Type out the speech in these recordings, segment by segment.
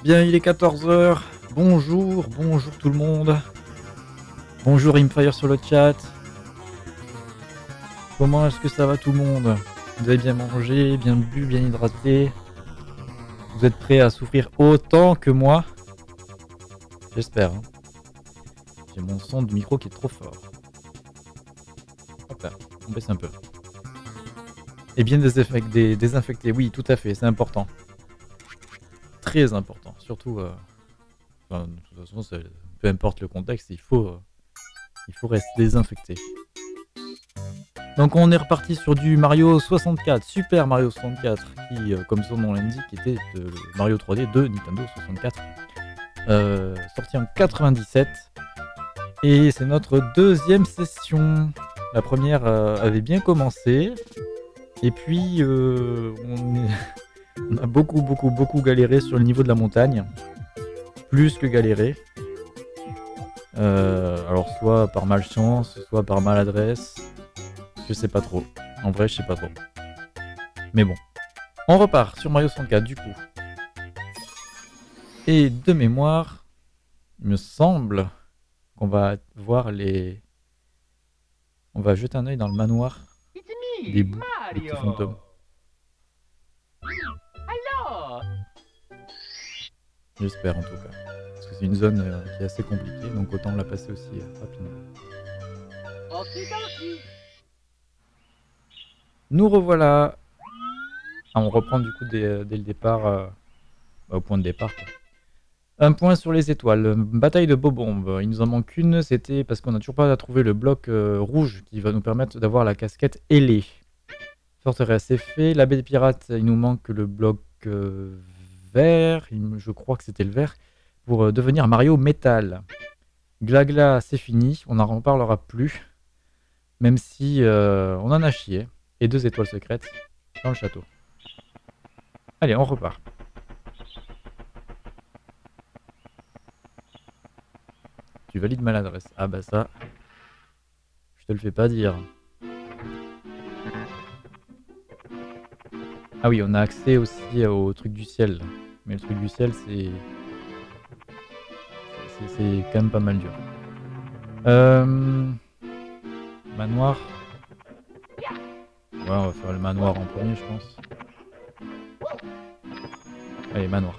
Bien, il est 14 h. Bonjour, bonjour tout le monde. Bonjour Imfire sur le chat. Comment est-ce que ça va tout le monde? Vous avez bien mangé, bien bu, bien hydraté? Vous êtes prêts à souffrir autant que moi? J'espère. Hein. J'ai mon son de micro qui est trop fort. Hop là, on baisse un peu. Et bien désinfecté, oui, tout à fait, c'est important. Très important, surtout... Enfin, de toute façon, peu importe le contexte, il faut rester désinfecté. Donc on est reparti sur du Mario 64, Super Mario 64, qui, comme son nom l'indique, était le Mario 3D de Nintendo 64, sorti en 97. Et c'est notre deuxième session. La première avait bien commencé, et puis on a beaucoup galéré sur le niveau de la montagne, plus que galéré. Alors soit par malchance, soit par maladresse. Je sais pas trop. En vrai, je sais pas trop. Mais bon. On repart sur Mario 64 du coup. Et de mémoire, il me semble qu'on va voir les... On va jeter un œil dans le manoir des bouts, des petits fantômes. J'espère en tout cas. Parce que c'est une zone qui est assez compliquée, donc autant la passer aussi rapidement. Nous revoilà. Ah, on reprend du coup dès le départ, au point de départ. Quoi. Un point sur les étoiles. Bataille de Bobombe. Il nous en manque une. C'était parce qu'on n'a toujours pas trouvé le bloc rouge qui va nous permettre d'avoir la casquette ailée. Forteresse est fait. La baie des pirates, il nous manque le bloc vert. Je crois que c'était le vert. Pour devenir Mario Métal. Glagla, c'est fini. On n'en reparlera plus. Même si on en a chié. Et 2 étoiles secrètes dans le château. Allez, on repart. Tu valides maladresse. Ah bah ça, je te le fais pas dire. Ah oui, on a accès aussi au truc du ciel. Mais le truc du ciel, c'est quand même pas mal dur. Manoir. Ouais, on va faire le manoir en premier, je pense. Allez, manoir.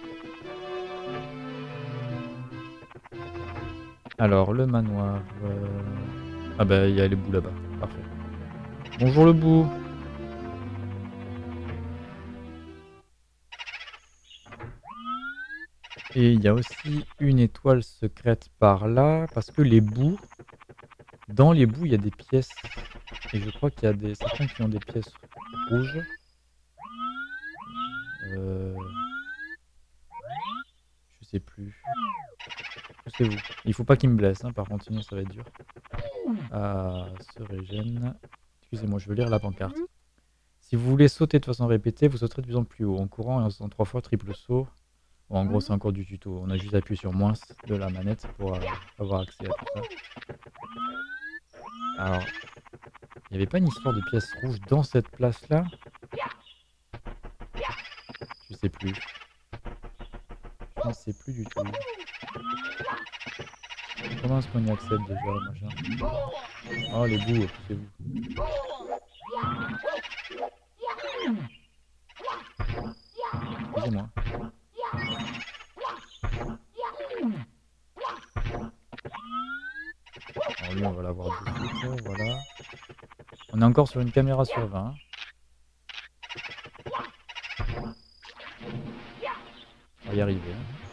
Alors, le manoir... Ah bah, il y a les bouts là-bas. Parfait. Bonjour le bout. Et il y a aussi une étoile secrète par là, parce que les bouts... Dans les bouts, il y a des pièces. Et je crois qu'il y a certains qui ont des pièces rouges. Je sais plus. C'est vous. Il faut pas qu'il me blesse, hein, par contre, sinon ça va être dur. Ah, se régène. Excusez-moi, je veux lire la pancarte. Si vous voulez sauter de façon répétée, vous sauterez de plus en plus haut. En courant et en sautant 3 fois, triple saut. Bon, en gros, c'est encore du tuto. On a juste appuyé sur moins de la manette pour avoir accès à tout ça. Alors, il n'y avait pas une histoire de pièces rouges dans cette place-là? Je sais plus. Je ne sais plus du tout. Comment est-ce qu'on y accède déjà, machin? Oh, les bouts, c'est vous. Excusez-moi. Alors lui, on va l'avoir de suite, voilà. On est encore sur une caméra sur 20. On va y arriver.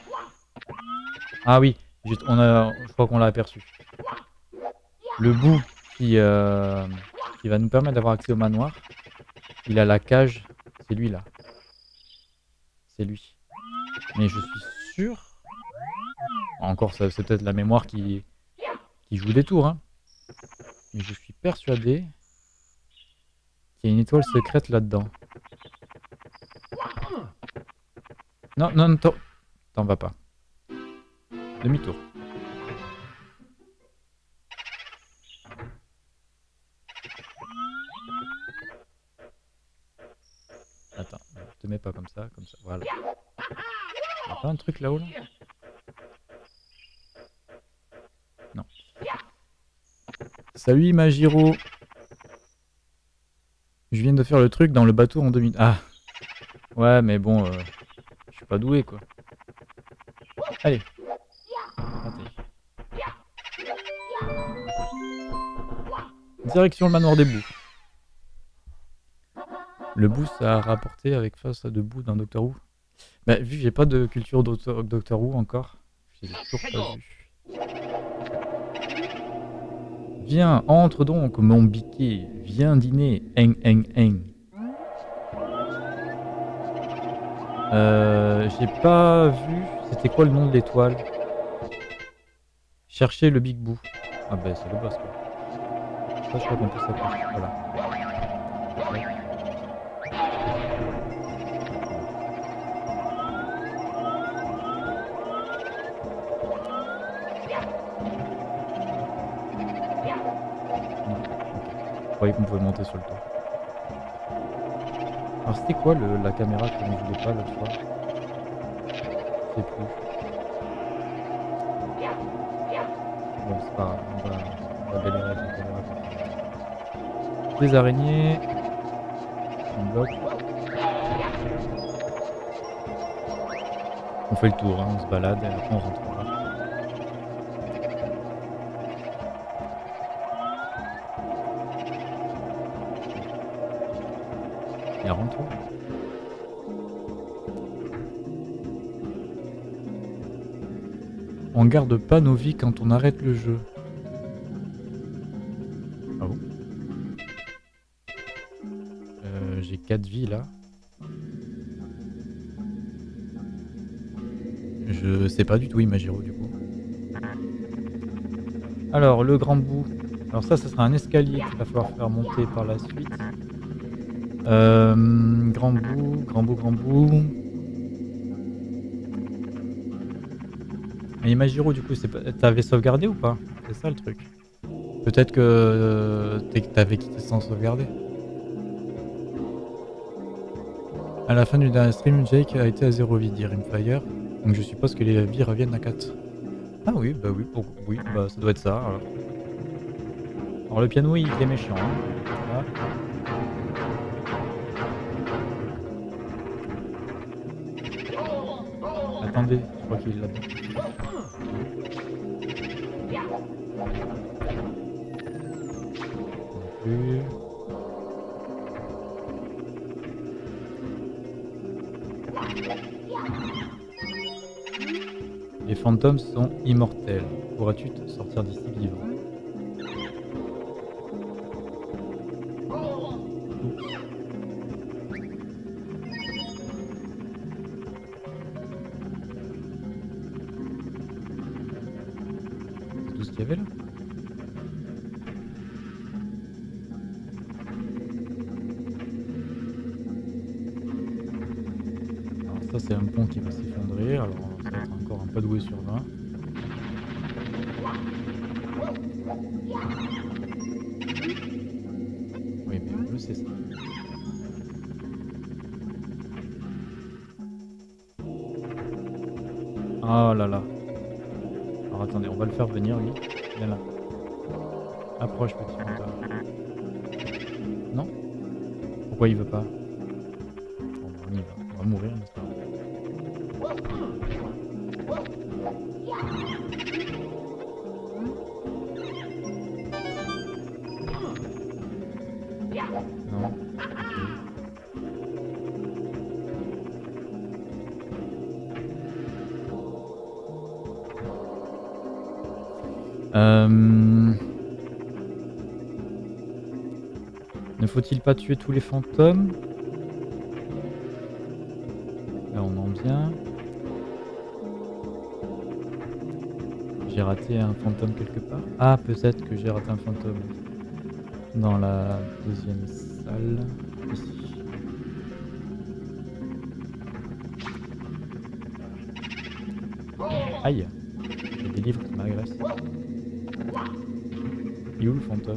Ah oui, je crois qu'on l'a aperçu. Le bout qui va nous permettre d'avoir accès au manoir, il a la cage, c'est lui là. C'est lui. Mais je suis sûr... Encore, c'est peut-être la mémoire qui joue des tours. Hein. Et je suis persuadé qu'il y a une étoile secrète là-dedans. Non, non, t'en vas pas. Demi-tour. Attends, te mets pas comme ça, voilà. Y'a pas un truc là-haut là? Non. Salut Magiro. Je viens de faire le truc dans le bateau en 2 minutes. Ah. Ouais mais bon, je suis pas doué quoi. Allez. Raté. Direction le manoir des bouts. Le bout ça a rapporté avec face à deux bouts d'un Doctor Who. Bah vu que j'ai pas de culture Doctor Who encore, je les ai toujours pas vus. Viens, entre donc mon biquet, viens dîner, eng eng eng. J'ai pas vu, c'était quoi le nom de l'étoile? Chercher le Big Boo. Ah bah c'est le boss quoi. Ça je crois qu'on peut s'approcher, voilà. Je croyais qu'on pouvait monter sur le toit. Alors c'était quoi la caméra qu'on ne voulait pas l'autre fois? Je sais plus. Bon c'est pas grave, on va galérer avec la caméra. Des araignées. Un bloc. On fait le tour, hein, on se balade et après on rentrera. Et rentre. On garde pas nos vies quand on arrête le jeu. Ah bon? J'ai 4 vies là. Je sais pas du tout Imagiro du coup. Alors le grand bout. Alors ça sera un escalier qu'il va falloir faire monter par la suite. Grand bout, grand bout, grand bout. Mais Imagiro du coup, t'avais sauvegardé ou pas? C'est ça le truc. Peut-être que t'avais quitté sans sauvegarder. À la fin du dernier stream, Jake a été à 0 vie, dit Rimfire. Donc je suppose que les vies reviennent à 4. Ah oui, bah oui, oui, bah ça doit être ça. Alors le piano il est méchant. Hein. Voilà. Attendez, je crois qu'il est là-dedans. Plus. Les fantômes sont immortels. Pourras-tu te sortir d'ici vivant? C'est tout ce qu'il y avait là? Alors ça c'est un pont qui va s'effondrer, alors ça va être encore un padoué sur 20. Oui mais en bleu c'est ça. Oh là là. Alors attendez, on va le faire venir lui. Viens là. Approche petit fantôme. Non? Pourquoi il veut pas? Bon, on y va. On va mourir mais c'est pas grave. Non. Ne faut-il pas tuer tous les fantômes? Là on en vient. J'ai raté un fantôme quelque part. Ah peut-être que j'ai raté un fantôme dans la deuxième salle. Ici. Aïe! Il y a des livres qui m'agressent. Il est où le fantôme?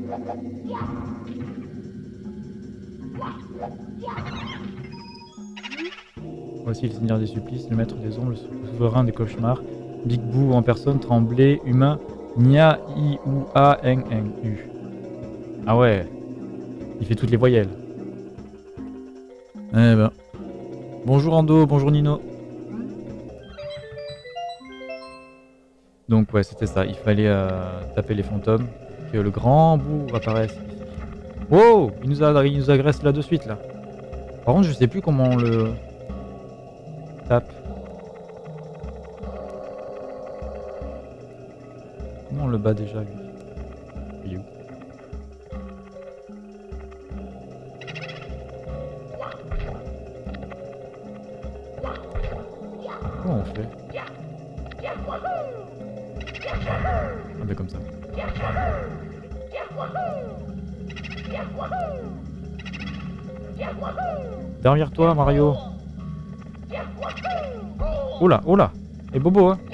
Voici le Seigneur des Supplices, le Maître des Ombres, le Souverain des Cauchemars, Big Boo en personne, Tremblay, humain, Nia, I, U, A, N, N, U. Ah ouais, il fait toutes les voyelles. Eh ben. Bonjour Ando, bonjour Nino. Donc ouais, c'était ça, il fallait taper les fantômes, que le grand bout apparaisse ici. Wow, il nous agresse là de suite là. Par contre, je sais plus comment on le tape. Comment on le bat déjà lui? Il est où? Comment on fait? Ah ben comme ça. Derrière toi Mario. Oula, oula. Et Bobo hein.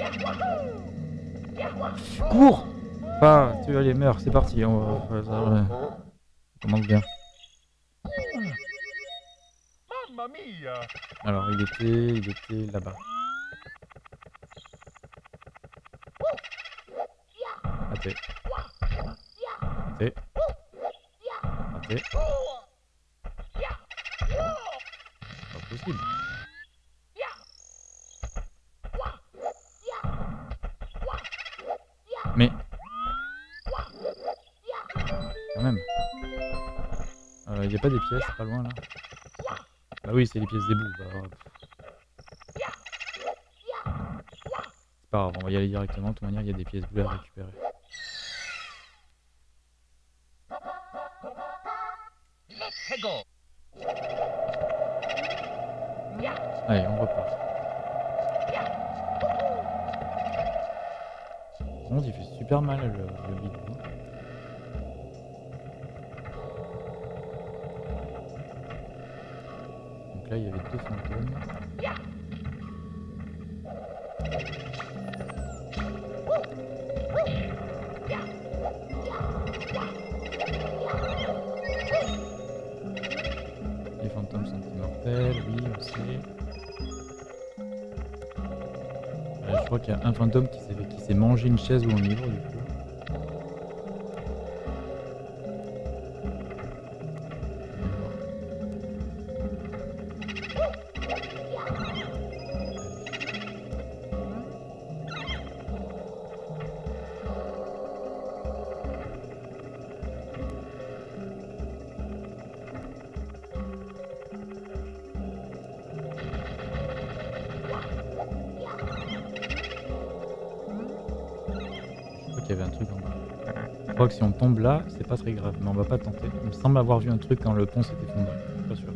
Cours. Pas, tu allez, meurs, c'est parti. On commence bien. Alors il était là-bas. Raté. Raté. Raté. Pas possible. Mais quand même. Il n'y a pas des pièces pas loin là? Bah oui, c'est les pièces des bouts. Bah, c'est pas grave, on va y aller directement. De toute manière, il y a des pièces bleues à récupérer. Allez, on repart. Par contre, il fait super mal le Big Boo. Donc là, il y avait deux fantômes. Les fantômes sont immortels, oui, on sait. Je crois qu'il y a un fantôme qui s'est mangé une chaise ou un livre du coup. Il y avait un truc en bas. Je crois que si on tombe là, c'est pas très grave, mais on va pas tenter. Il me semble avoir vu un truc quand le pont s'est effondré. Je suis pas sûr.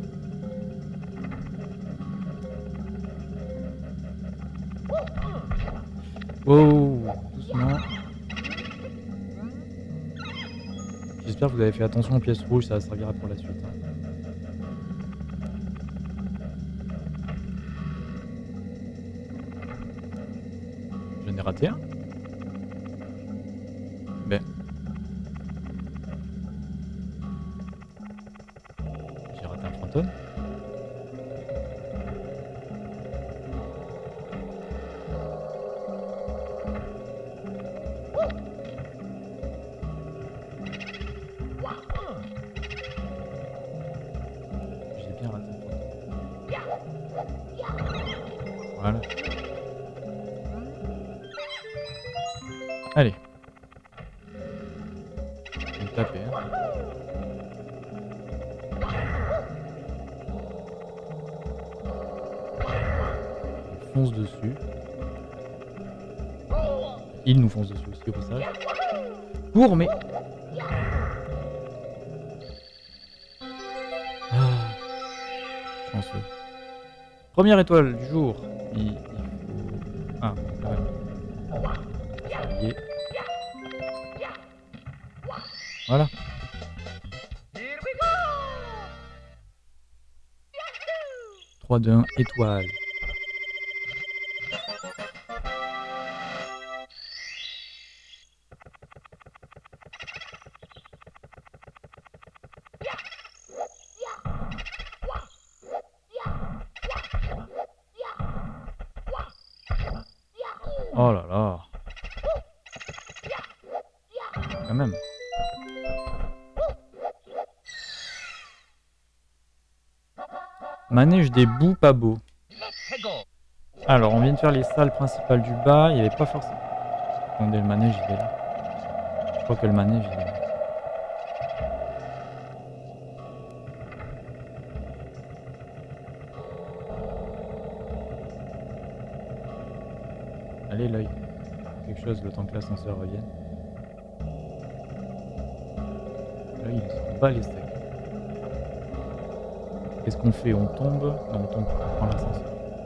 Oh, doucement. J'espère que vous avez fait attention aux pièces rouges, ça servira pour la suite. J'en ai raté un. Ben. J'ai raté un fantôme. J'ai bien raté un fantôme. Voilà. Allez. Je vais taper. Hein. On fonce dessus. Il nous fonce dessus aussi au passage. Cours, mais... Ah, chanceux. Première étoile du jour. Il faut... Ah, quand même. Ça y est. Voilà. « 3, 2, 1, étoile. » Oh là là. Quand même. Manège des bouts pas beaux. Alors, on vient de faire les salles principales du bas. Il n'y avait pas forcément... Attendez, le manège, il est là. Je crois que le manège, il est là. Allez, l'œil. Quelque chose le temps que l'ascenseur revienne. L'œil, il s'en bat les steaks. Qu'est-ce qu'on fait? On tombe? Non, on tombe pas. On prend l'ascenseur.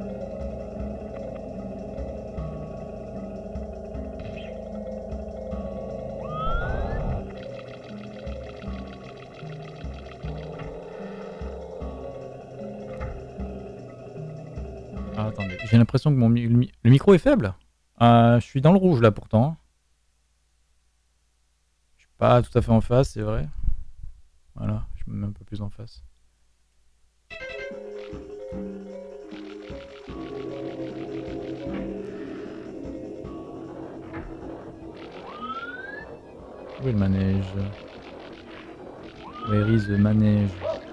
Ah, attendez, j'ai l'impression que le micro est faible. Je suis dans le rouge là pourtant. Je suis pas tout à fait en face, c'est vrai. Voilà, je me mets un peu plus en face. Où est le manège? Where is the manège?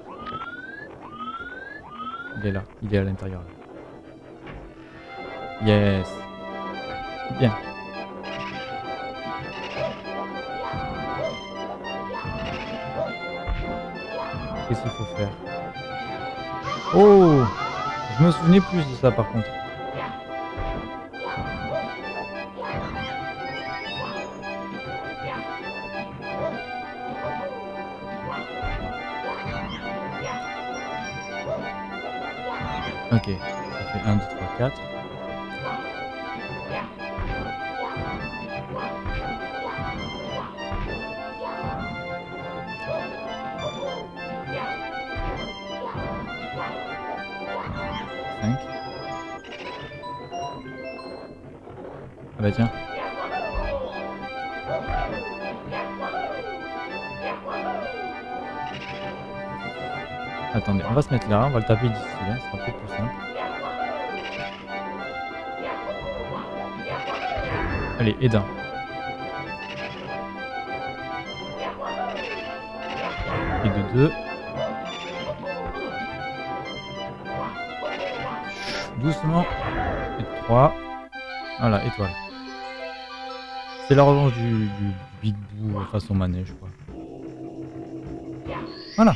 Il est là, il est à l'intérieur. Yes. Bien. Qu'est-ce qu'il faut faire? Oh! Je me souvenais plus de ça par contre. Ok, ça fait 1, 2, 3, 4. Ah bah tiens. Attendez, on va se mettre là, on va le taper d'ici, là, ce sera peut-être plus simple. Allez, Edin. Et de 2. Doucement. Et de 3. Voilà, étoile. C'est la revanche du Big Boo façon manège, quoi. Voilà.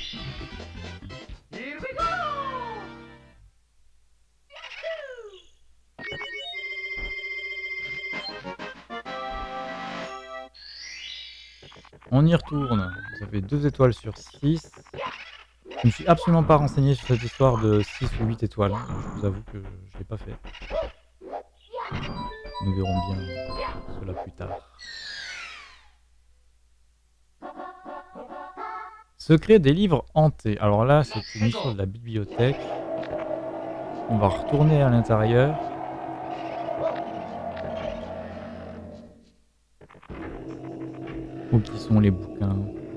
On y retourne. Ça fait 2 étoiles sur 6. Je ne me suis absolument pas renseigné sur cette histoire de 6 ou 8 étoiles. Je vous avoue que je ne l'ai pas fait. Nous verrons bien cela plus tard. Secret des livres hantés. Alors là, c'est une histoire de la bibliothèque. On va retourner à l'intérieur. Où qui sont les bouquins?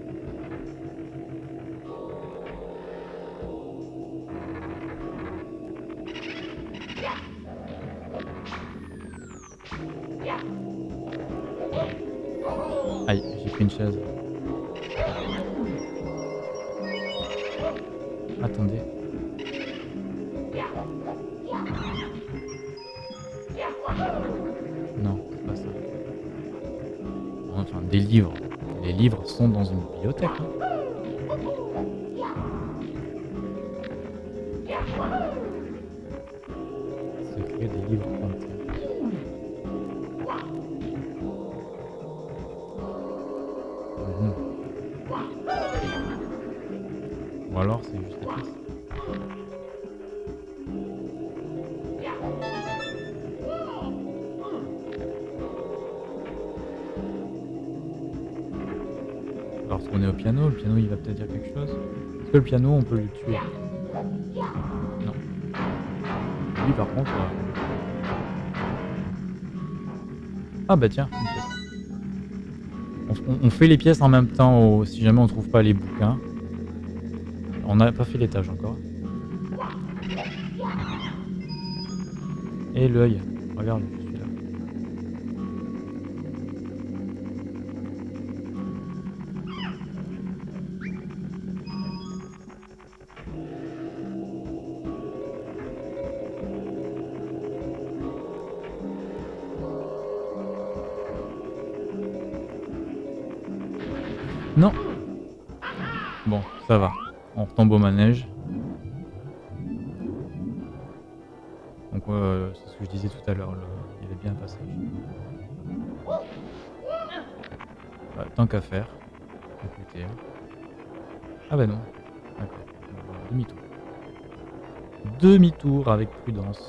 Aïe, j'ai pris une chaise. Attendez. Non, c'est pas ça. Enfin, des livres. Les livres sont dans une bibliothèque. Hein. Secret des livres hantés. Ou alors c'est juste la pièce. Alors parce qu'on est au piano, le piano il va peut-être dire quelque chose. Est-ce que le piano on peut le tuer? Non. Lui par contre... Ah bah tiens, une pièce. On fait les pièces en même temps si jamais on trouve pas les bouquins. On n'a pas fait l'étage encore. Et l'œil. Regarde, je suis là. Non. Bon, ça va. On retombe au manège. Donc c'est ce que je disais tout à l'heure, il y avait bien un passage. Bah, tant qu'à faire. Écoutez. Hein. Ah bah non. D'accord. Demi-tour. Demi-tour avec prudence.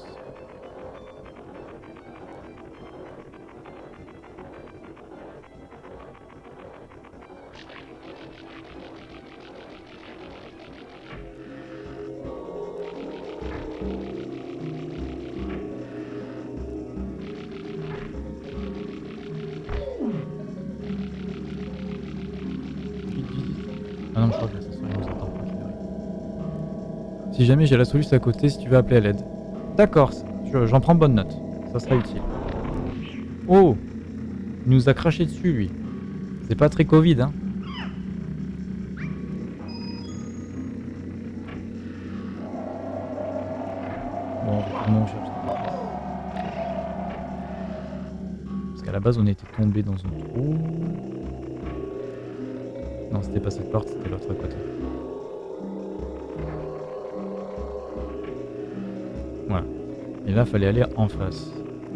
Ah non, je crois que l'ascenseur ne nous attend pas. Si jamais j'ai la solution à côté, si tu veux appeler à l'aide. D'accord, j'en prends bonne note. Ça sera utile. Oh, il nous a craché dessus, lui. C'est pas très Covid, hein. Bon, comment on cherche ça? Parce qu'à la base, on était tombé dans un trou. Non, c'était pas cette porte, c'était l'autre à côté. Voilà. Et là, fallait aller en face.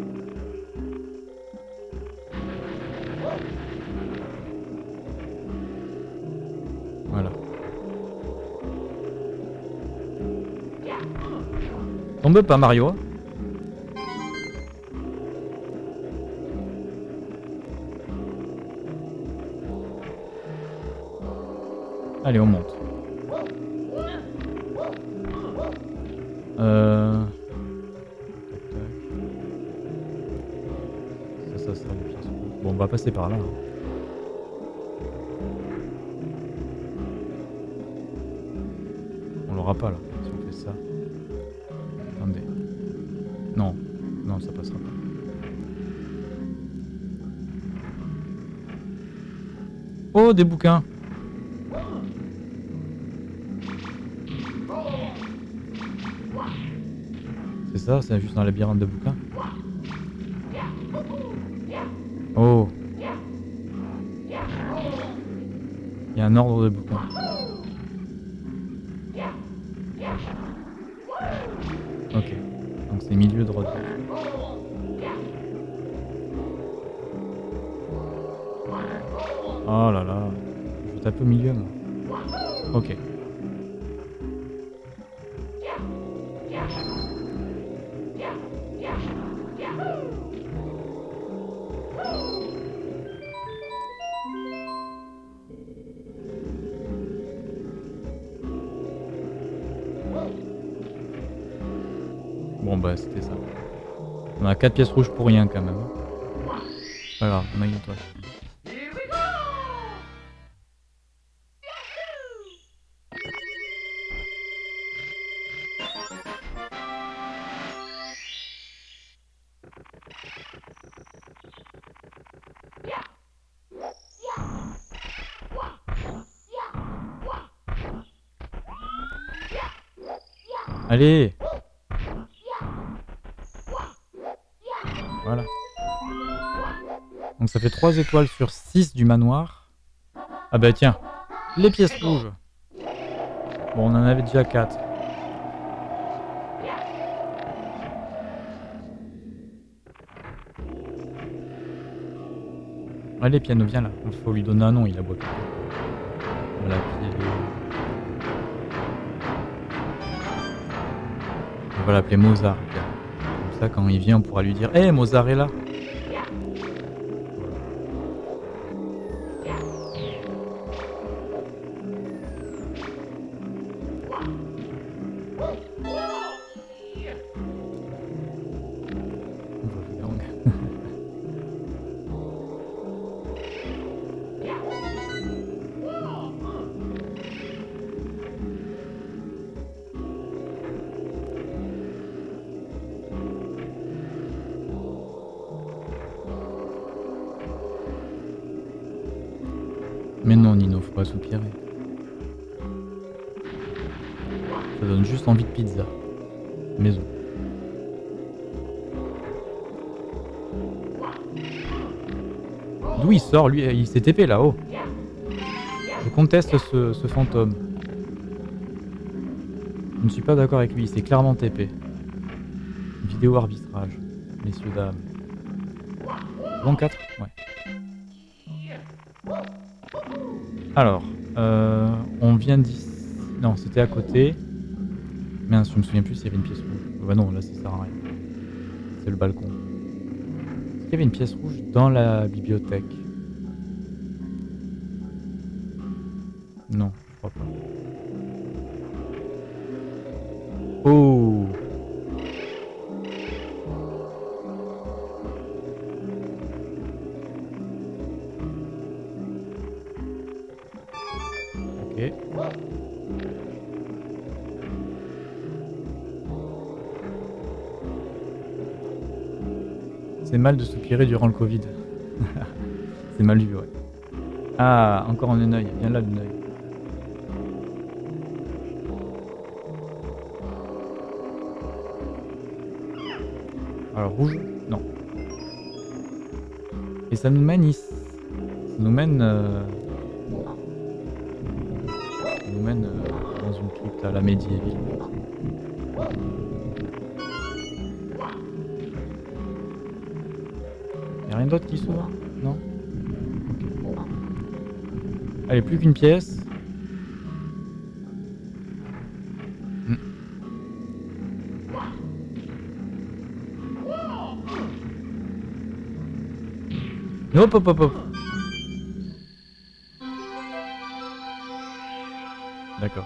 Voilà. Tombe pas, Mario. Allez, on monte. Ça sera les pièces. Bon, on va passer par là. Hein. On l'aura pas là, si on fait ça. Attendez. Non, non, ça passera pas. Oh, des bouquins. C'est ça, c'est juste un labyrinthe de bouquins. Oh. Il y a un ordre de bouquins. Ok. Donc c'est milieu droite. Oh là là. Je tape au milieu moi. Ok. Bon bah c'était ça. On a 4 pièces rouges pour rien quand même. Pas grave, on a une étoile. Allez! Voilà. Donc ça fait 3 étoiles sur 6 du manoir. Ah bah tiens, les pièces rouges. Bon, on en avait déjà 4. Allez, piano, viens là. Il faut lui donner un nom, il a beau. Voilà, on va l'appeler Mozart. Comme ça, quand il vient, on pourra lui dire « Hé, Mozart est là !» Mais non, Nino, faut pas soupirer. Ça donne juste envie de pizza. Maison. D'où il sort, lui, il s'est TP là-haut. conteste ce fantôme. Je ne suis pas d'accord avec lui, c'est clairement TP. Vidéo arbitrage, messieurs, dames. Bon 4 ouais. Alors, on vient d'ici. Non, c'était à côté. Mince, je me souviens plus s'il y avait une pièce rouge. Bah non, là ça sert à rien. C'est le balcon. Est-ce qu'il y avait une pièce rouge dans la bibliothèque? Non, je crois pas. Oh! Ok. C'est mal de soupirer durant le Covid. C'est mal vu, ouais. Ah, encore un œil. Viens là, le œil. Alors, rouge? Non. Et ça nous mène ici. Ça nous mène... Ça nous mène dans une crypte à la Medieval. Y'a rien d'autre qui s'ouvre? Non? Ok. Allez, plus qu'une pièce. Hop hop hop hop. D'accord.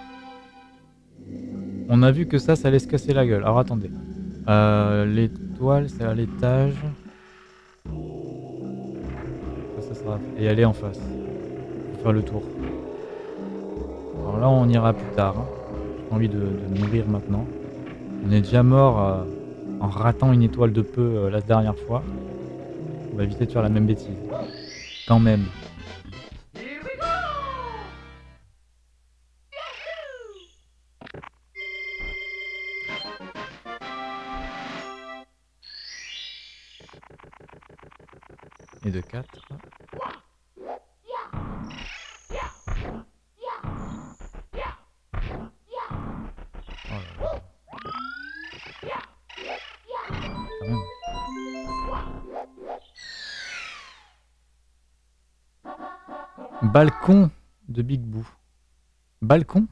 On a vu que ça allait se casser la gueule. Alors attendez. L'étoile, c'est à l'étage. Ça sera... Et elle est en face. Faut faire le tour. Alors là, on ira plus tard. Hein. J'ai pas envie de mourir maintenant. On est déjà mort en ratant une étoile de peu la dernière fois. On va éviter de faire la même bêtise. Quand même. Et de 4. Balcon de Big Boo. Balcon?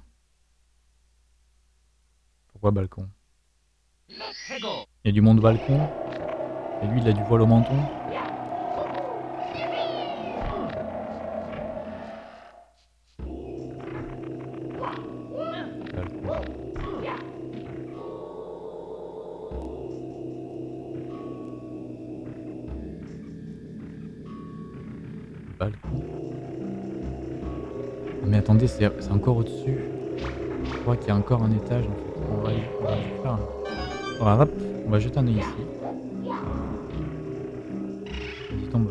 Pourquoi balcon? Il y a du monde balcon. Et lui, il a du voile au menton. Balcon. Mais attendez, c'est encore au-dessus. Je crois qu'il y a encore un étage en fait. On va faire un... on va jeter un œil ici. Il tombe.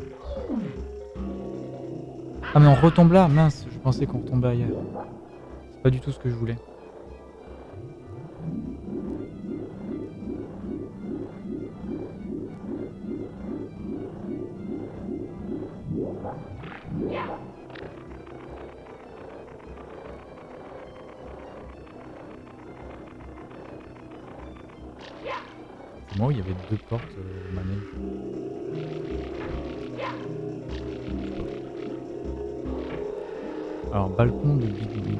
Ah mais on retombe là, mince, je pensais qu'on retombait ailleurs. C'est pas du tout ce que je voulais. C'est moi où il y avait deux portes manège. Alors, balcon de Big Boo.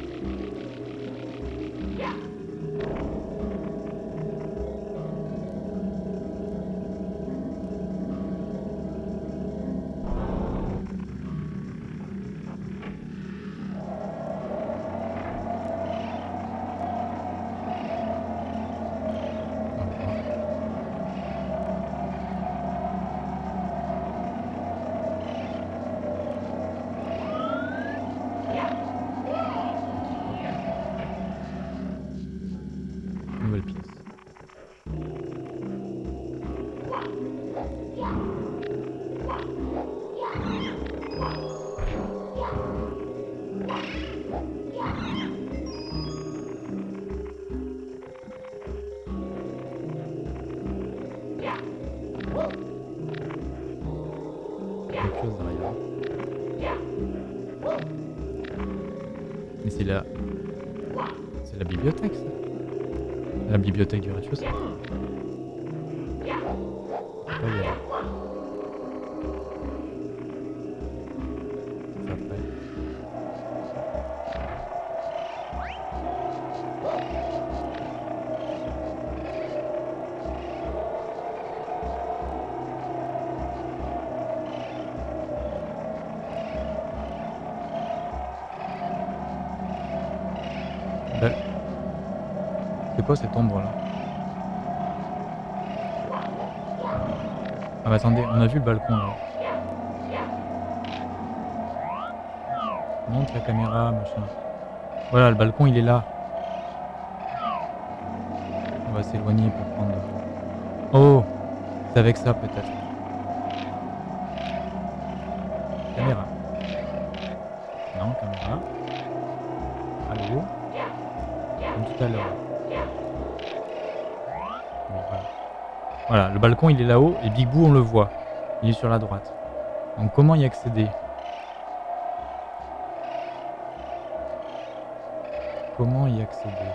Nouvelle pièce. Quelque chose derrière. Mais c'est la... C'est la bibliothèque, ça. La bibliothèque du rez-de-chaussée. Pas y aller. C'est après. Ben, c'est quoi cette ombre là? Ah bah attendez, on a vu le balcon là. Monte la caméra, machin. Voilà, le balcon il est là. On va s'éloigner pour prendre... Oh! C'est avec ça peut-être. Caméra. Non, caméra. Allô? Comme tout à l'heure. Oui, voilà. Voilà, le balcon il est là-haut et Big Boo on le voit. Il est sur la droite. Donc comment y accéder? Comment y accéder?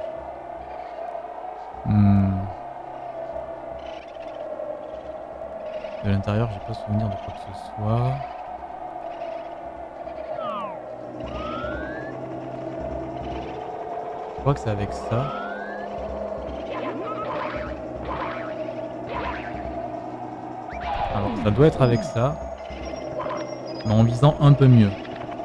De l'intérieur, j'ai pas souvenir de quoi que ce soit. Je crois que c'est avec ça. Alors, ça doit être avec ça. Mais en visant un peu mieux.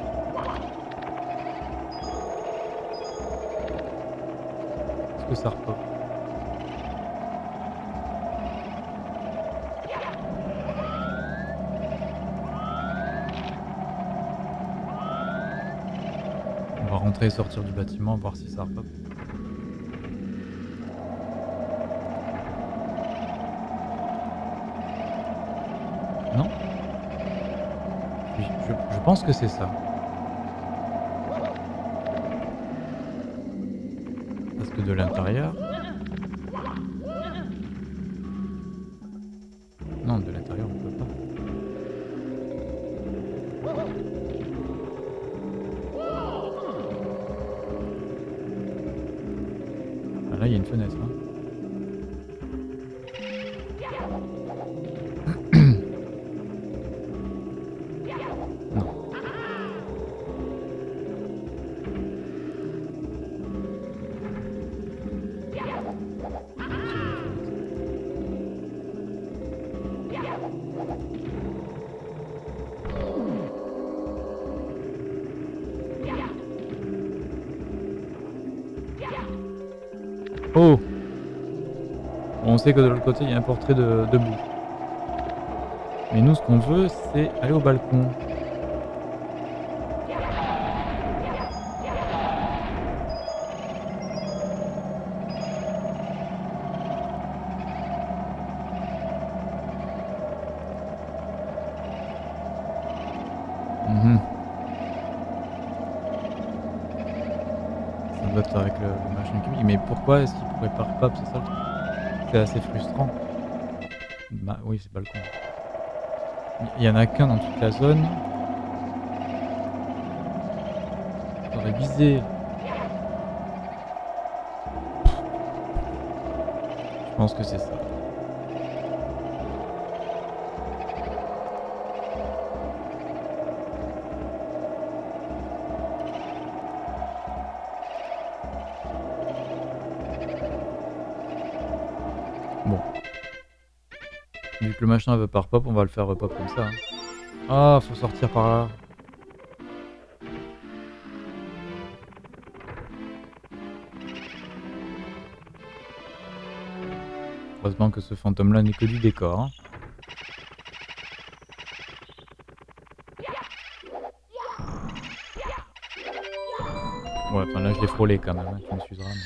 Est-ce que ça repop? On va rentrer et sortir du bâtiment, voir si ça repop. Non? Je pense que c'est ça. Parce que de l'intérieur... Non, de l'intérieur on peut pas. Ah, là il y a une fenêtre. Hein. Oh! On sait que de l'autre côté il y a un portrait de Boo. Mais nous ce qu'on veut c'est aller au balcon. Ça doit être avec le machin cubique. Mais pourquoi est-ce qu'il pourrait pas repop? C'est ça le truc. C'est assez frustrant. Bah oui, c'est balcon. Il y en a qu'un dans toute la zone. Faudrait viser. Je pense que c'est ça. Bon. Vu que le machin veut pas repop, on va le faire repop comme ça. Hein. Ah, faut sortir par là. Heureusement que ce fantôme là n'est que du décor. Hein. Ouais, enfin là je l'ai frôlé quand même, hein, tu m'excuseras. Mais...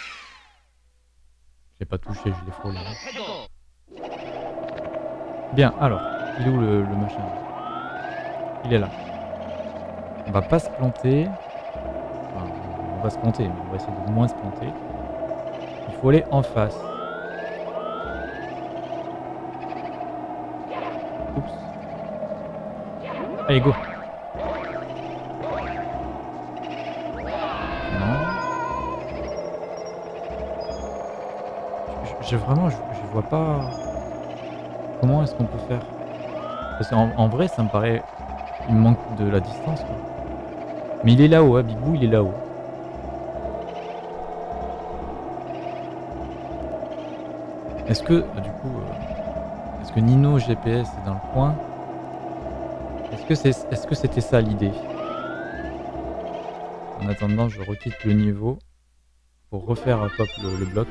je l'ai pas touché, je l'ai frôlé. Hein. Bien, alors, il est où le machin? Il est là. On va pas se planter. Enfin, on va se planter, mais on va essayer de moins se planter. Il faut aller en face. Oups. Allez, go. je vois pas comment est-ce qu'on peut faire. Parce qu'en vrai, ça me paraît... Il me manque de la distance, quoi. Mais il est là-haut, hein, Big Boo, il est là-haut. Est-ce que, du coup, est-ce que Nino GPS est dans le coin? Est-ce que c'était ça l'idée? En attendant, je requitte le niveau pour refaire pop le bloc.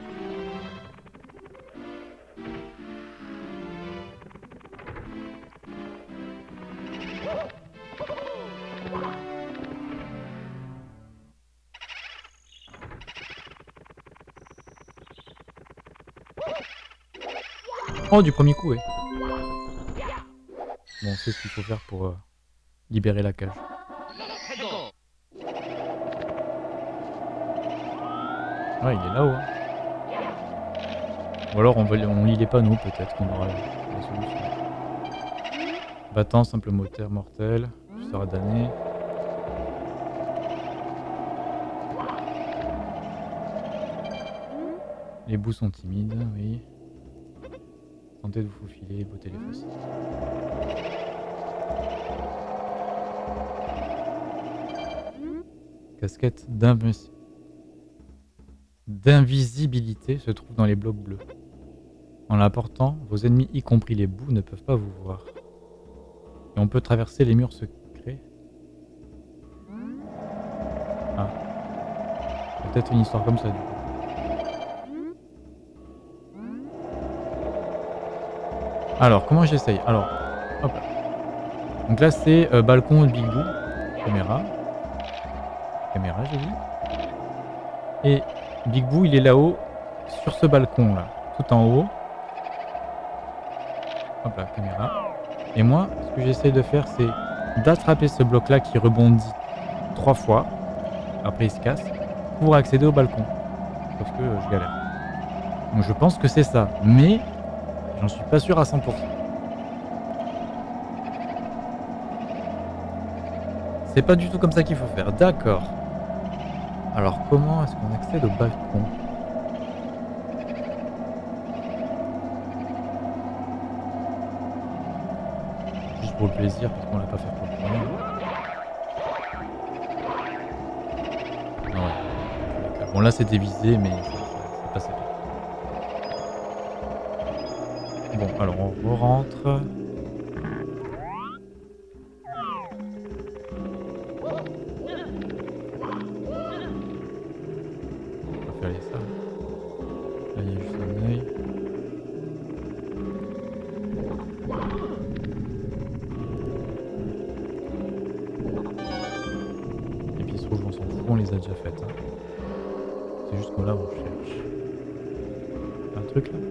Oh, du premier coup, oui. Bon, c'est ce qu'il faut faire pour libérer la cage. Ouais, il est là-haut. Hein. Ou alors on lit les panneaux, peut-être qu'on aura la solution. Battant, simple moteur mortel, tu seras damné. Les bouts sont timides, oui. Tentez de vous faufiler, botter les fesses. Casquette d'invisibilité se trouve dans les blocs bleus. En la portant, vos ennemis, y compris les bouts, ne peuvent pas vous voir. Et on peut traverser les murs secrets. Ah. Peut-être une histoire comme ça, du coup. Alors, comment j'essaye? Alors, hop là. Donc là, c'est balcon de Big Boo. Caméra. Caméra, j'ai dit. Et Big Boo, il est là-haut, sur ce balcon-là. Tout en haut. Hop là, caméra. Et moi, ce que j'essaye de faire, c'est d'attraper ce bloc-là qui rebondit 3 fois. Après, il se casse. Pour accéder au balcon. Sauf que je galère. Donc je pense que c'est ça. Mais j'en suis pas sûr à 100%. C'est pas du tout comme ça qu'il faut faire. D'accord. Alors comment est-ce qu'on accède au balcon? Juste pour le plaisir, parce qu'on l'a pas fait pour le premier. Ouais. Bon là c'était visé, mais ça passait pas. Bon, alors on re-rentre. On va faire ça. Là il y a juste un œil. Les pièces rouges on s'en fout, on les a déjà faites. Hein. C'est juste que là on cherche. Un truc là.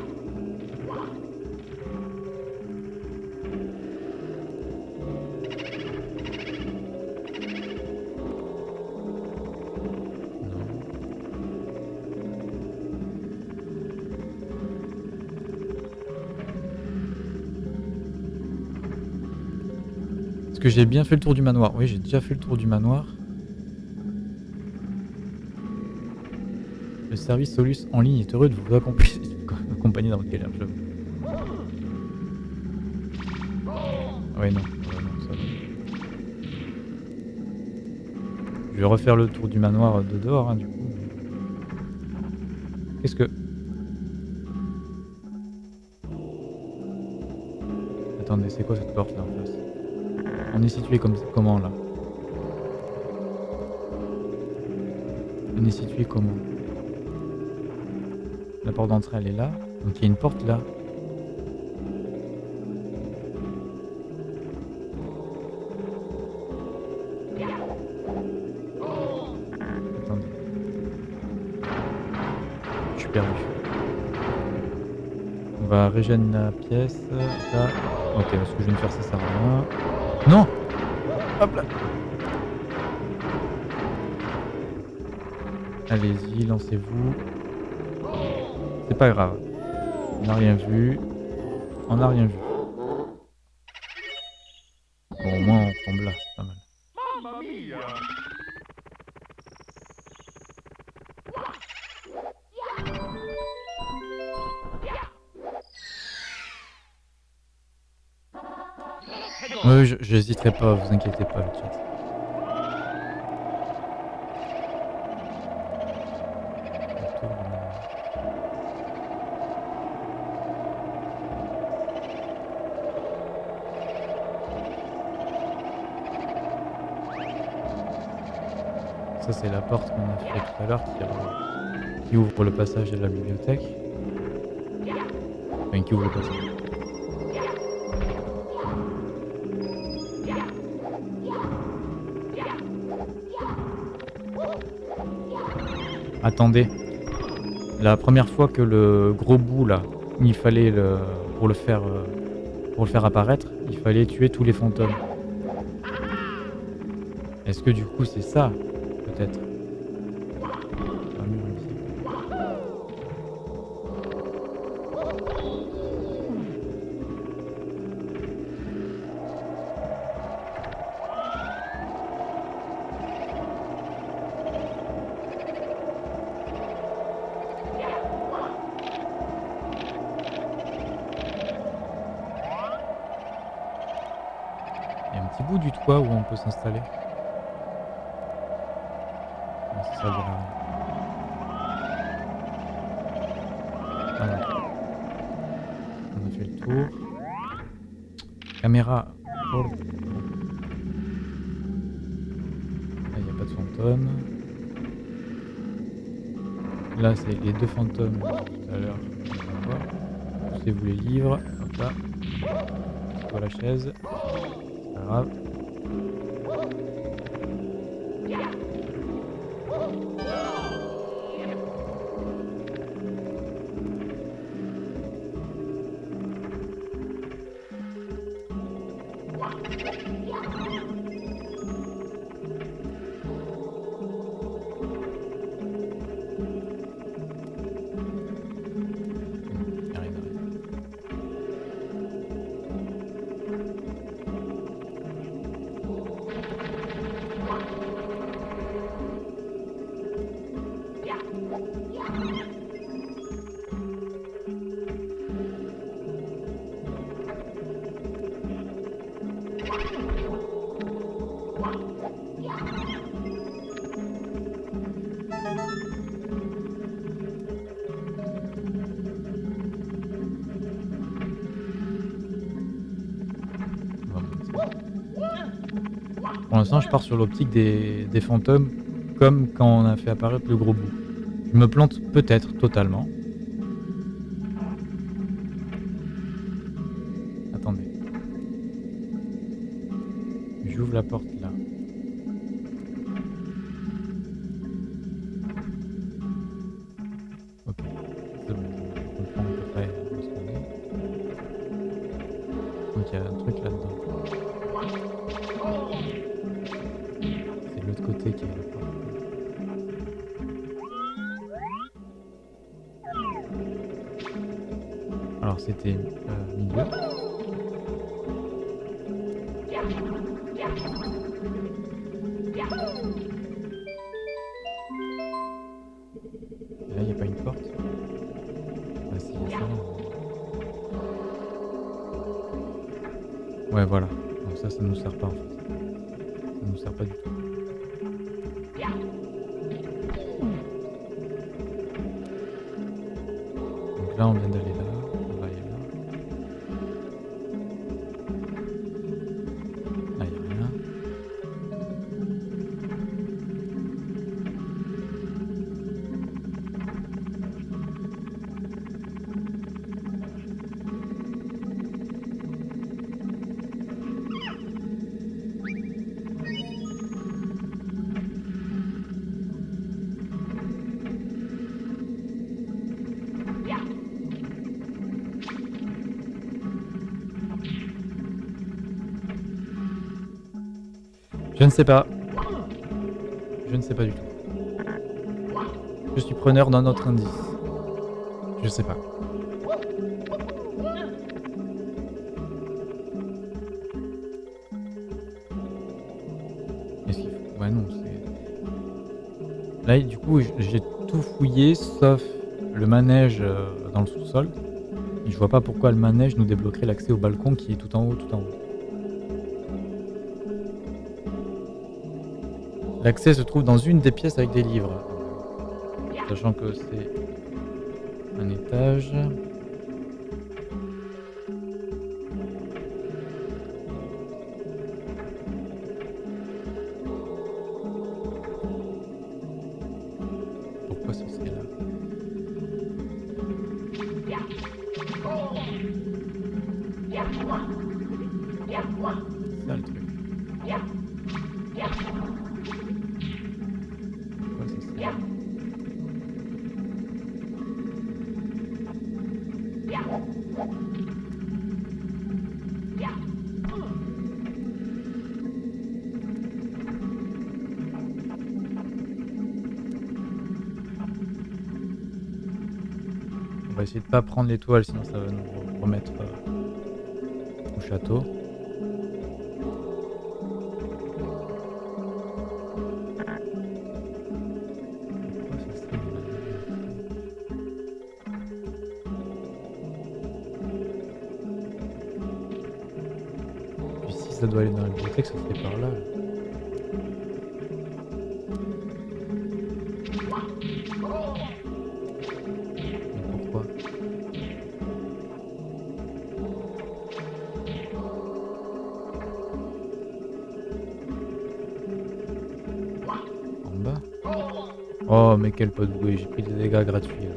Est-ce que j'ai bien fait le tour du manoir? Oui, j'ai déjà fait le tour du manoir. Le service Solus en ligne est heureux de vous accompagner dans votre galère. Ouais, non. Ça va. Je vais refaire le tour du manoir de dehors, hein, du coup. Qu'est-ce que... Attendez, c'est quoi cette porte là en face? On est situé comment là? On est situé comment? La porte d'entrée elle est là. Donc il y a une porte là. Attendez. Je suis perdu. On va régénérer la pièce. Là. Ok, ce que je viens de faire ça sert à rien. Non! Hop là! Allez-y, lancez-vous. C'est pas grave. On n'a rien vu. On n'a rien vu. Bon, au moins on tombe là, c'est pas mal. Oui, j'hésiterai pas, vous inquiétez pas, le chat. Ça, c'est la porte qu'on a fait tout à l'heure qui ouvre le passage de la bibliothèque. Enfin, qui ouvre le passage. Attendez. La première fois que le gros bout là, il fallait pour le faire apparaître, il fallait tuer tous les fantômes. Est-ce que du coup c'est ça, peut-être? Il y a un petit bout du toit où on peut s'installer. C'est ça, voilà. On a fait le tour. Caméra. Oh. Là, il n'y a pas de fantôme. Là, c'est les deux fantômes tout à l'heure. Poussez-vous les livres. Hop là. Sur la chaise. C'est pas grave. Pour l'instant, je pars sur l'optique des fantômes, comme quand on a fait apparaître le gros bout. Je me plante peut-être totalement. Attendez. J'ouvre la porte là. Ok. C'est bon, je comprends à peu près où ce qu'on est. Donc il y a un truc là-dedans. C'est de l'autre côté qui est la porte. Alors c'était milieu. Et là, il n'y a pas une porte. Ah si, il y a ça là. Ouais, voilà. Donc ça nous sert pas en fait. Ça nous sert pas du tout. Donc là, on vient d'aller là. On va aller là. Là, il n'y a rien. Je ne sais pas. Je ne sais pas du tout. Je suis preneur d'un autre indice. Je sais pas. Est-ce qu'il faut... Ouais, non, c'est... Là, du coup, j'ai tout fouillé, sauf le manège dans le sous-sol. Et je vois pas pourquoi le manège nous débloquerait l'accès au balcon qui est tout en haut, tout en haut. L'accès se trouve dans une des pièces avec des livres. Sachant que c'est un étage. Pourquoi ce serait là? C'est ça le truc. Pourquoi ce serait là? On va essayer de pas prendre l'étoile, sinon ça va nous remettre au château. Pourquoi ça serait là? Puis si ça doit aller dans la bibliothèque, ça serait par là. Mais pourquoi? En bas? Oh, mais quel pot de bouée, j'ai pris des dégâts gratuits. Là.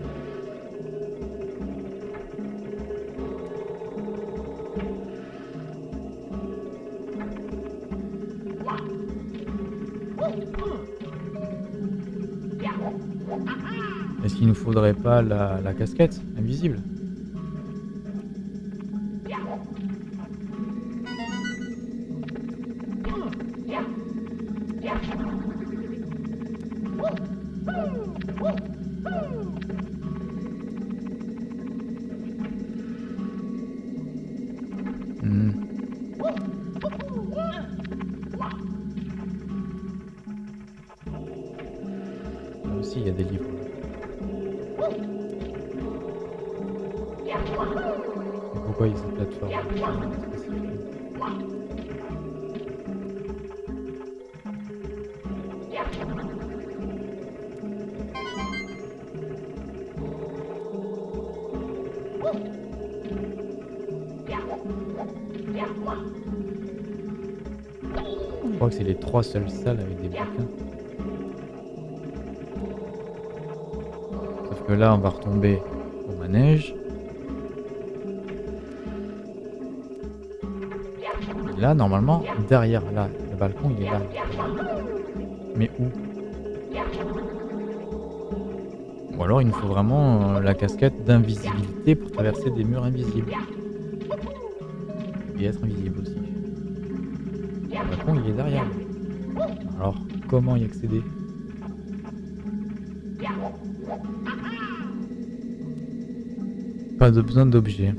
Est-ce qu'il nous faudrait pas la casquette invisible? Là aussi, il y a des livres. Mais pourquoi il y a cette plateforme spécifique? Je crois que c'est les 3 seules salles avec des bouquins. Sauf que là, on va retomber au manège. Et là, normalement, derrière, là, le balcon, il est là. Mais où? Ou alors, il nous faut vraiment la casquette d'invisibilité pour traverser des murs invisibles. Et être invisible aussi. Le balcon, il est derrière. Alors, comment y accéder? Pas de besoin d'objet.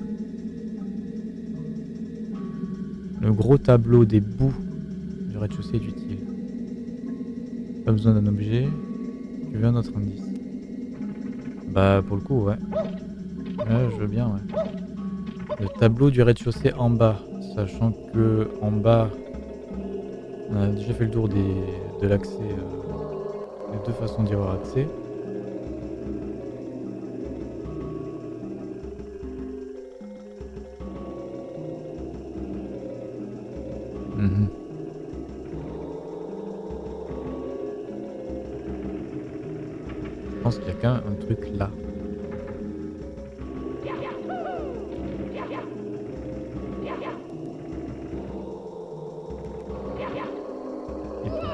Le gros tableau des bouts du rez-de-chaussée est utile. Pas besoin d'un objet. Tu veux un autre indice? Bah pour le coup ouais. Ouais, je veux bien ouais. Le tableau du rez-de-chaussée en bas. Sachant que en bas on a déjà fait le tour de l'accès. Les deux façons d'y avoir accès. Je pense qu'il y a qu'un truc là. Et puis...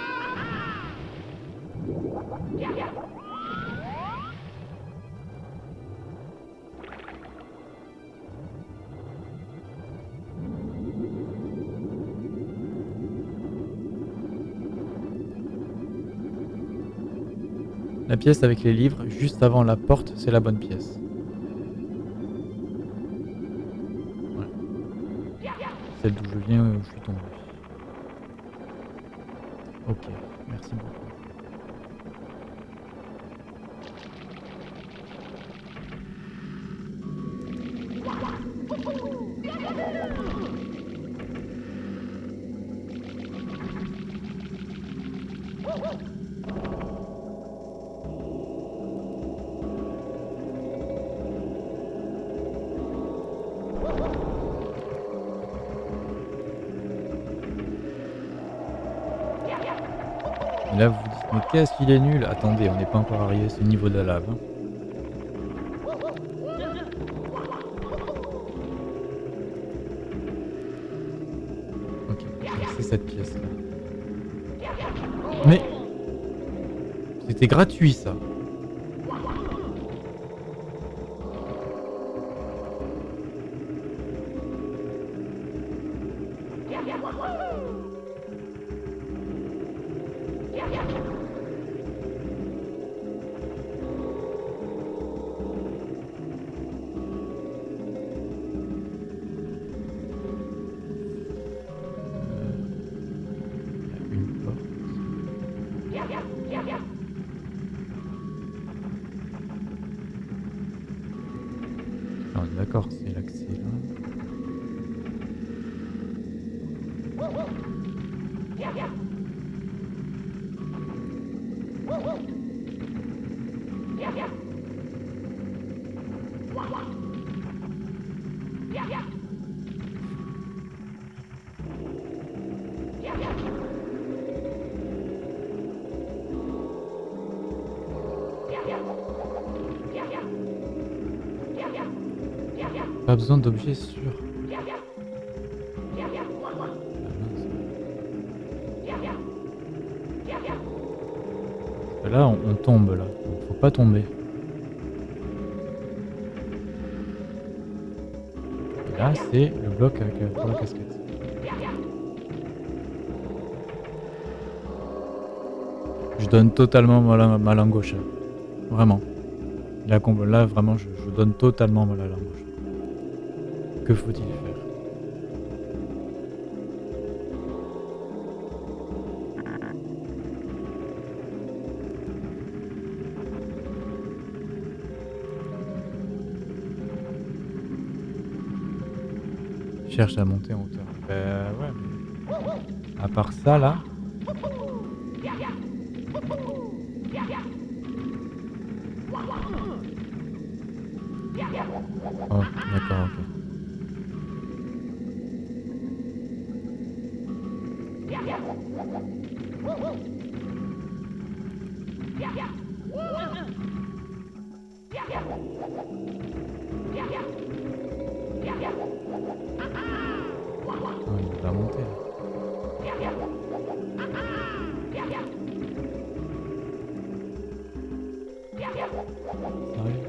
La pièce avec les livres, juste avant la porte, c'est la bonne pièce. Ouais. Celle d'où je viens, où je suis tombé. Ok, merci beaucoup. Et là, vous vous dites, mais qu'est-ce qu'il est nul. Attendez, on n'est pas encore arrivé à ce niveau de la lave. Hein. Ok, c'est cette pièce-là. Mais... C'était gratuit, ça. Une porte. Ah, d'accord, c'est l'accès là. Pas besoin d'objets sûrs. Là, on tombe là. Faut pas tomber. Et là, c'est le bloc avec pour la casquette. Je donne totalement ma langue gauche. Vraiment. Là, vraiment, je donne totalement ma langue gauche. Que faut-il faire? Cherche à monter en hauteur. Ouais, mais... À part ça, là... Oh, d'accord, ok. Oh, il va monter là. Sérieux?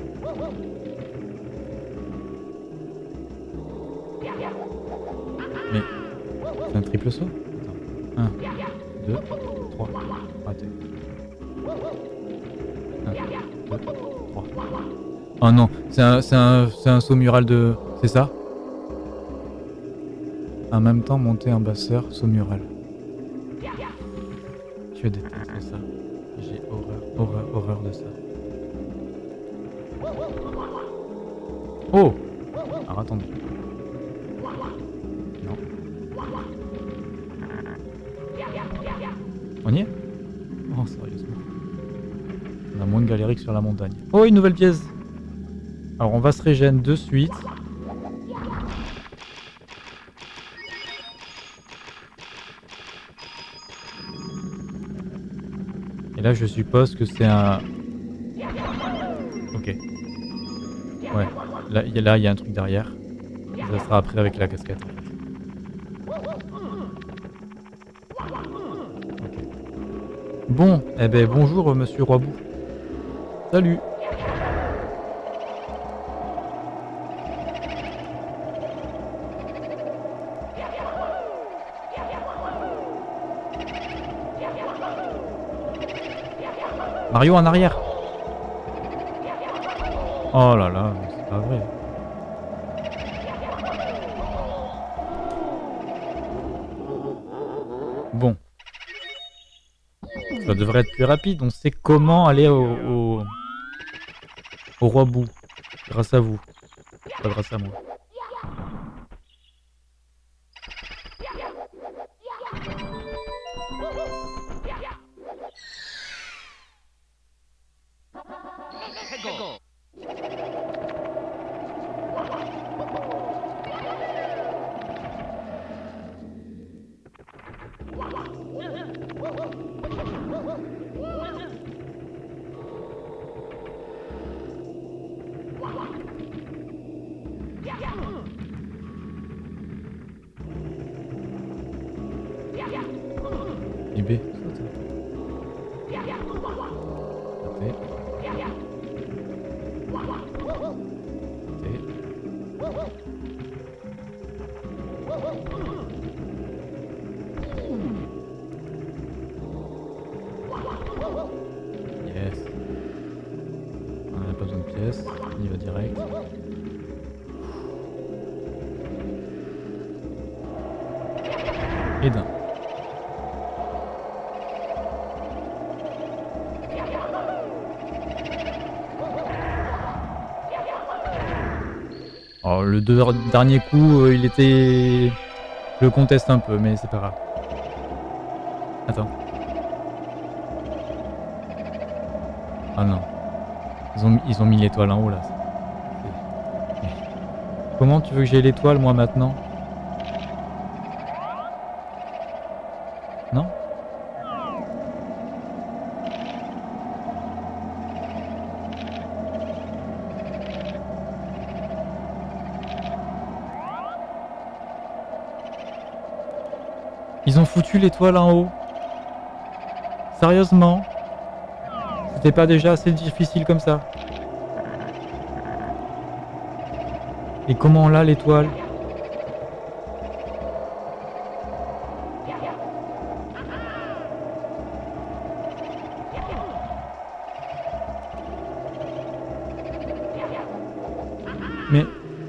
Mais c'est un triple saut? Attends. 1, 2, 3. Raté. 1, 2, 3. Oh non, c'est un saut mural de... C'est ça? En même temps, monter en basseur, saut mural. Je déteste ça. J'ai horreur de ça. Oh! Alors attendez. Non. On y est? Oh, sérieusement. On a moins de galérie que sur la montagne. Oh, une nouvelle pièce! Alors on va se régénérer de suite. Et là je suppose que c'est un... Ok. Ouais. Là il y a un truc derrière. Ça sera après avec la casquette. Okay. Bon, eh ben bonjour monsieur Roibou. Salut. Mario en arrière. Oh là là, c'est pas vrai. Bon. Ça devrait être plus rapide. On sait comment aller au Roibou. Grâce à vous. Pas grâce à moi. Et B. Saute. Sauter. Yes. On n'a pas besoin de pièces, on y va direct. Et d'un. Alors le dernier coup, il était... Je le conteste un peu, mais c'est pas grave. Attends. Ah non. Ils ont mis l'étoile en haut là. Comment tu veux que j'ai l'étoile moi maintenant? Non? Ils ont foutu l'étoile en haut. Sérieusement? C'était pas déjà assez difficile comme ça? Et comment on l'a l'étoile? Mais...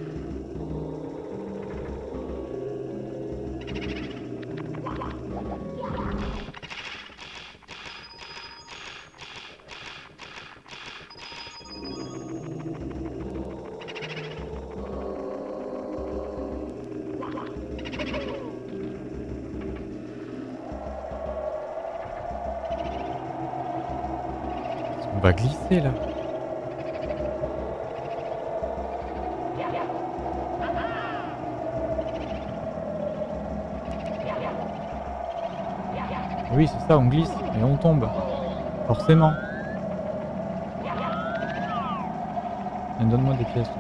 On va glisser là. Oui, c'est ça, on glisse et on tombe. Forcément. Donne-moi des pièces.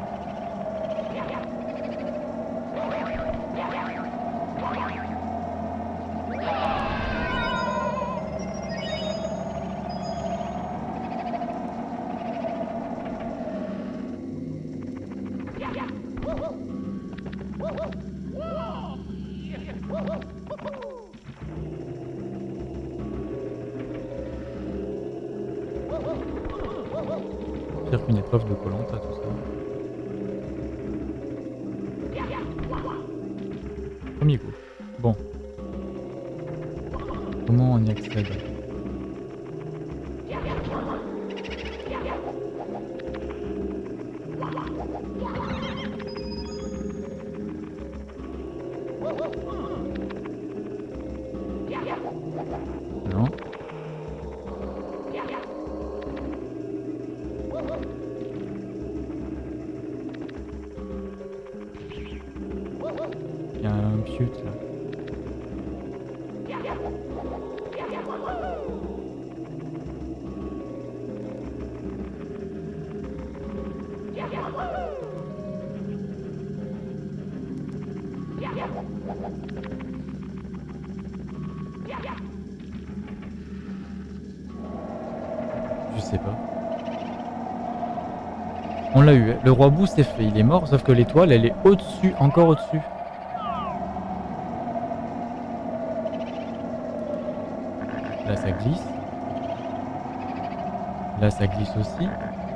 Pire qu'une épreuve de Koh-Lanta, tout ça. Premier coup. Bon. Comment on y accède? Non. Il y a un piut là. Je sais pas. On l'a eu, le roi Bou c'est fait, il est mort, sauf que l'étoile elle est au-dessus, encore au-dessus. Là ça glisse. Là ça glisse aussi.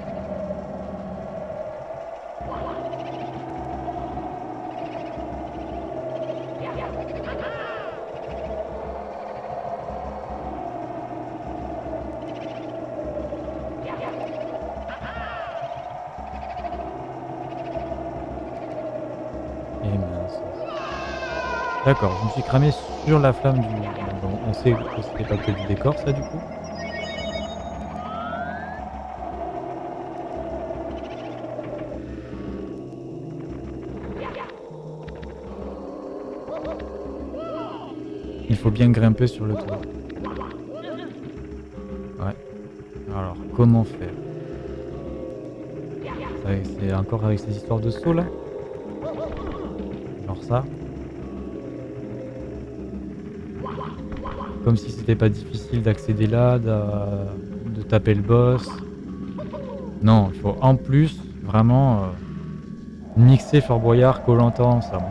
Et mince. D'accord, je me suis cramé sur la flamme du... Bon, on sait que c'était pas que du décor ça du coup. Il faut bien grimper sur le toit. Ouais. Alors, comment faire? C'est encore avec ces histoires de saut là? Alors ça. Comme si c'était pas difficile d'accéder là, de taper le boss. Non, il faut en plus vraiment mixer Fort Boyard, Koh-Lanta ensemble.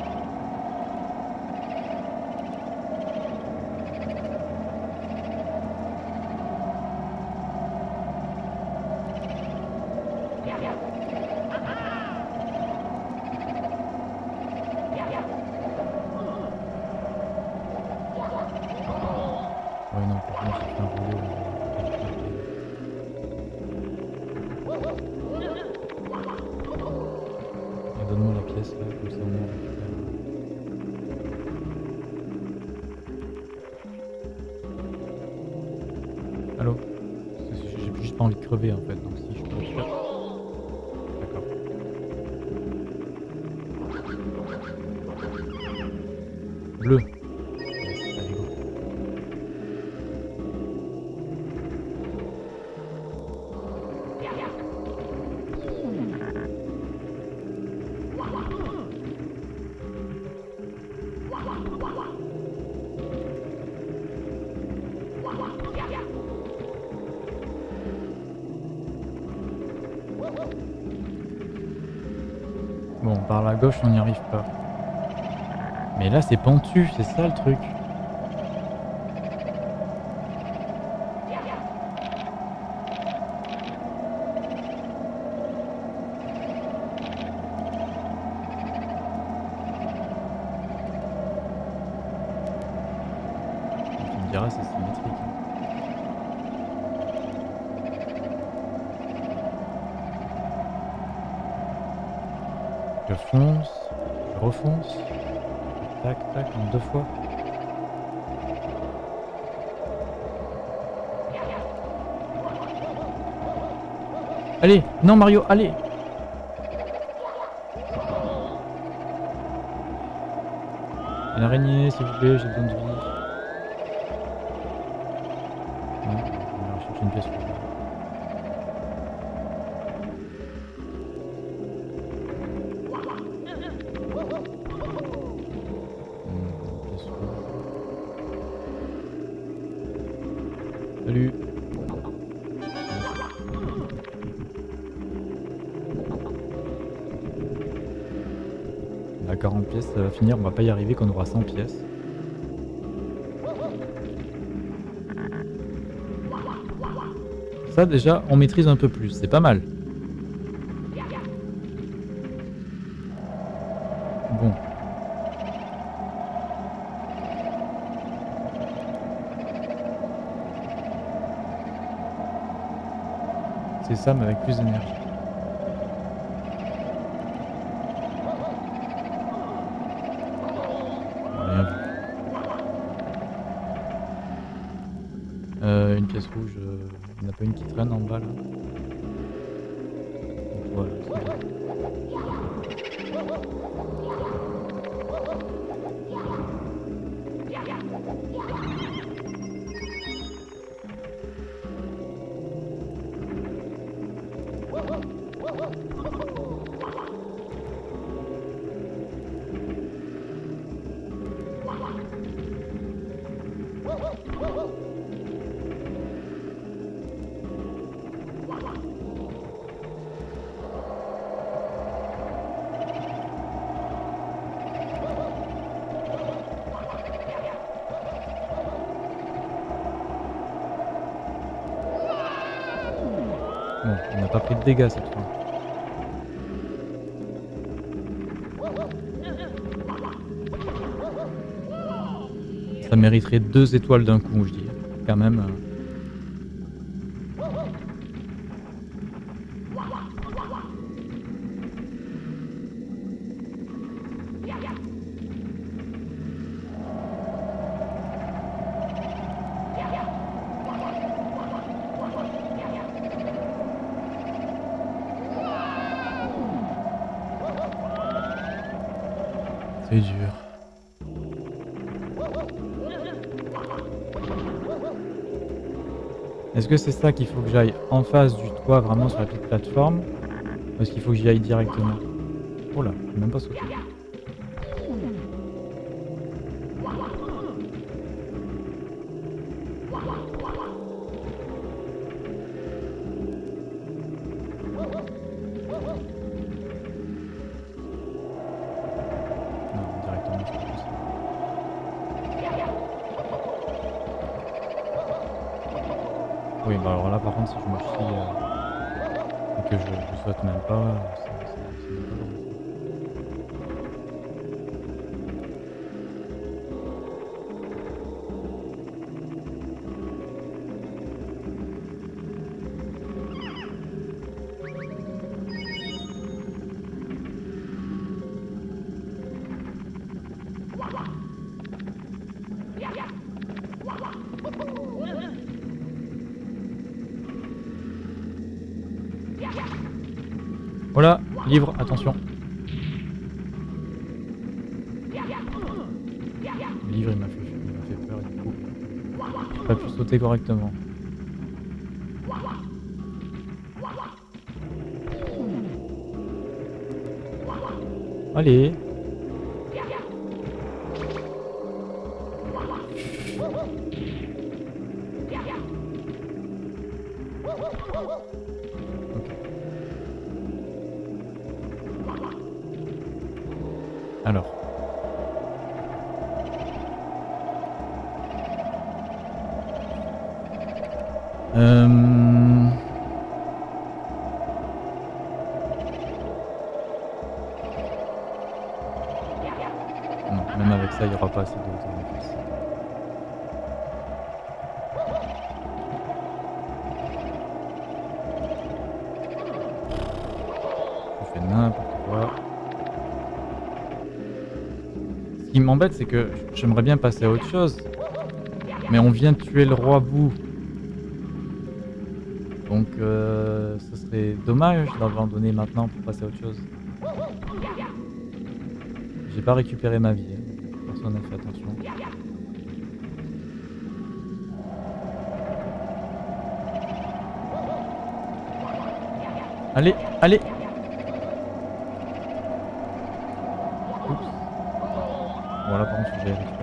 Ouais, non, par contre, j'ai fait un rouleau. Et donne-moi la pièce là, comme ça au moins on récupère. Allô? Parce que j'ai juste pas envie de crever en fait, donc si je peux le faire. D'accord. Bleu. Yes, allez go. Bon, par la gauche on n'y arrive pas. Mais là c'est pentu, c'est ça le truc. Tu me diras c'est symétrique. Je fonce, je refonce. Tac, tac, en 2 fois. Allez, non Mario, allez. Une araignée, s'il vous plaît, j'ai besoin de vie. Non, je vais aller chercher une pièce. Pièce rouge. Salut. On a 40 pièces, ça va finir, on va pas y arriver quand on aura 100 pièces. Ça déjà, on maîtrise un peu plus, c'est pas mal. Bon. C'est ça, mais avec plus d'énergie. Rien vu. Une pièce rouge, il n'y en a pas une qui traîne en bas là. Donc, voilà, c'est bon. Bon, on n'a pas pris de dégâts cette fois. Ça mériterait 2 étoiles d'un coup, je dis. Quand même. C'est dur. Est-ce que c'est ça qu'il faut que j'aille en face du toit, vraiment sur la petite plateforme? Ou est-ce qu'il faut que j'y aille directement? Oh là, je peux même pas sauter. Non, directement, c'est pas possible. Oui, bah alors là, par contre, si je me chie et que je saute même pas, c'est même pas drôle. Voilà, livre, attention. Le livre, il m'a fait peur du coup. J'ai pas pu sauter correctement. Allez. Alors. Non, même avec ça, il n'y aura pas assez de hauteur en face. Je fais n'importe quoi. Ce qui m'embête, c'est que j'aimerais bien passer à autre chose. Mais on vient de tuer le roi Bou. Donc ce serait dommage d'abandonner maintenant pour passer à autre chose. J'ai pas récupéré ma vie. Personne n'a fait attention. Allez, allez. Oups. Voilà, par contre, j'ai récupéré.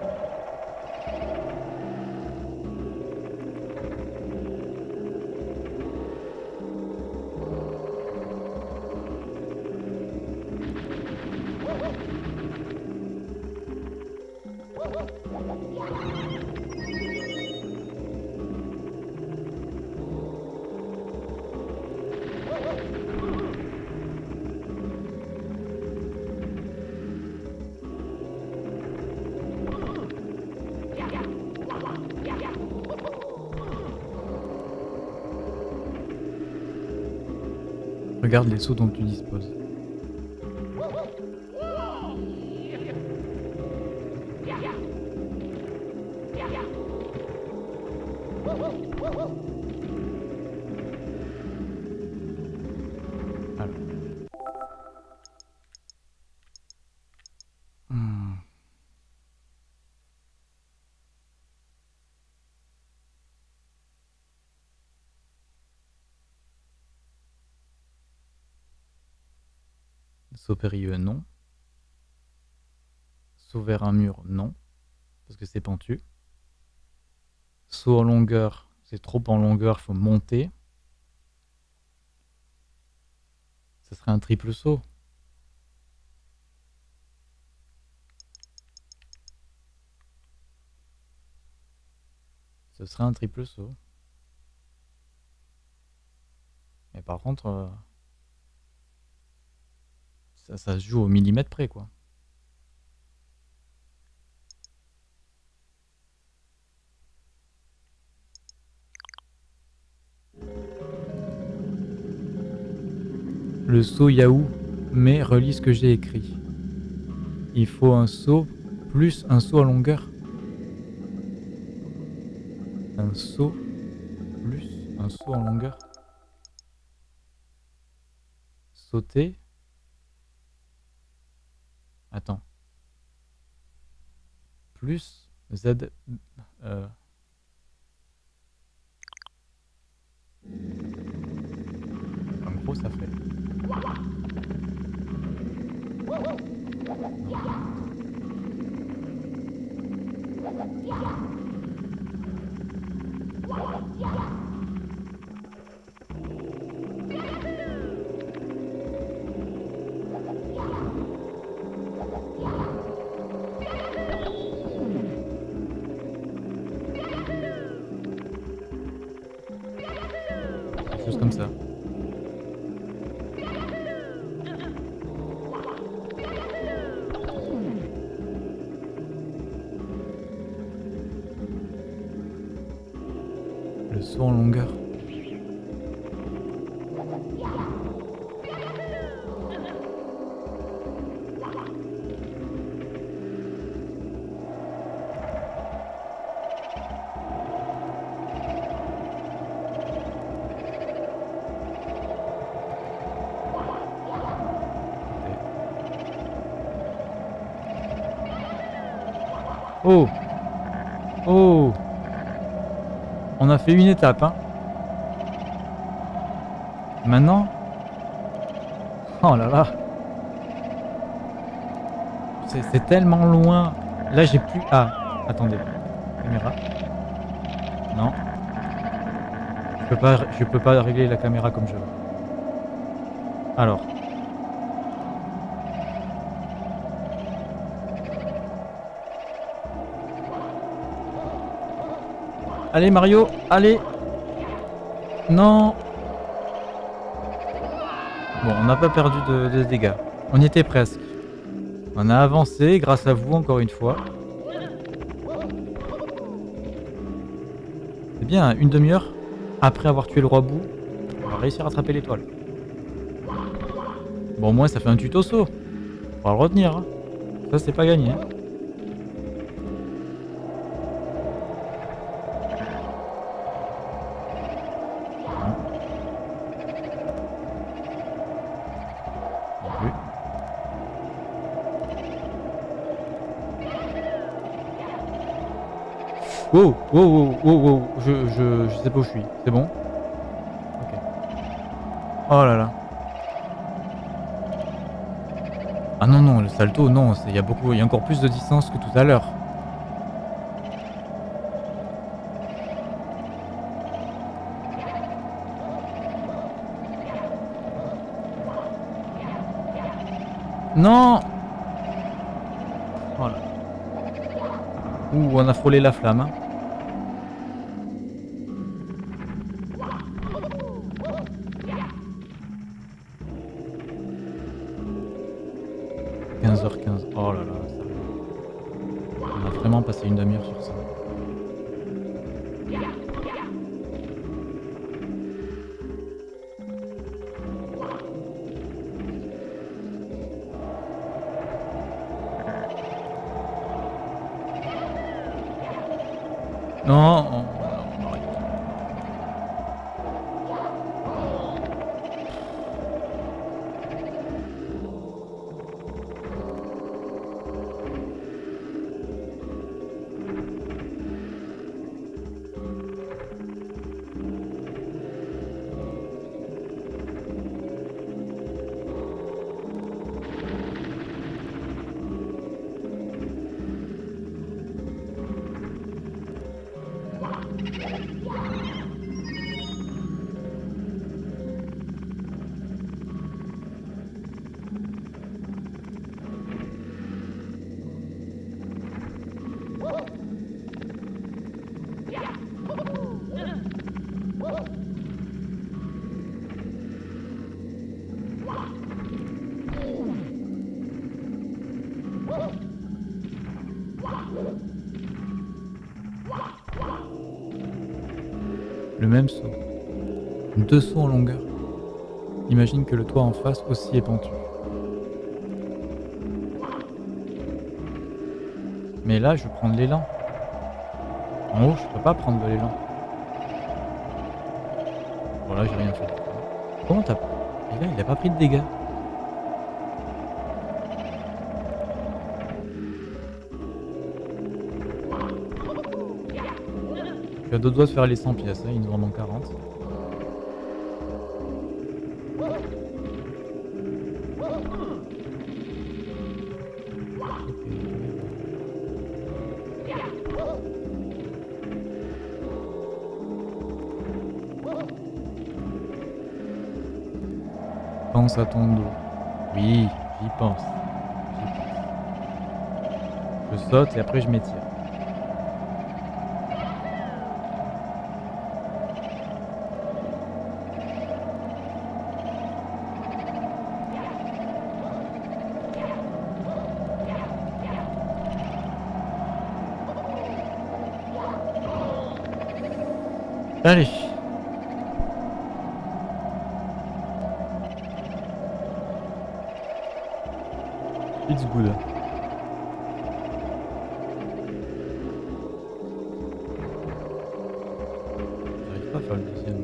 Regarde les sauts dont tu disposes. Alors. Saut périlleux, non. Saut vers un mur, non. Parce que c'est pentu. Saut en longueur, c'est trop en longueur, faut monter. Ce serait un triple saut. Ce serait un triple saut. Mais par contre, ça se joue au millimètre près, quoi. Le saut Yahoo, mais relis ce que j'ai écrit. Il faut un saut plus un saut à longueur. Un saut plus un saut en longueur. Sauter. Attends. Plus Z. En gros, ça fait. Quelque chose comme ça. Le saut en longueur. Oh! Oh! On a fait une étape, hein. Maintenant... Oh là là! C'est tellement loin. Là, j'ai plus... Ah, attendez. Caméra. Non. Je peux pas régler la caméra comme je veux. Alors. Allez Mario, allez. Non. Bon, on n'a pas perdu de dégâts. On y était presque. On a avancé grâce à vous encore une fois. C'est bien, une demi-heure après avoir tué le roi Bou, on va réussir à attraper l'étoile. Bon, au moins ça fait un tuto saut. On va le retenir. Hein. Ça, c'est pas gagné. Hein. Wow, wow, wow, wow, wow, je sais pas où je suis, c'est bon? Ok. Oh là là. Ah non, non, le salto, non, il y a encore plus de distance que tout à l'heure. Non! Voilà. Ouh, on a frôlé la flamme. Hein. Oh là là, ça... On a vraiment passé une demi-heure sur ça. Non, on arrête. Le même saut. 2 sauts en longueur. Imagine que le toit en face aussi est pentu. Mais là, je vais prendre l'élan. En haut, je peux pas prendre de l'élan. Voilà, j'ai rien fait. Comment t'as... Et là, il a pas pris de dégâts. Je suis à 2 doigts de faire les 100 pièces, hein, il nous en manque 40. pense à ton dos. Oui, j'y pense. Je saute et après je m'étire. Allez. It's good. J'arrive pas à faire le deuxième.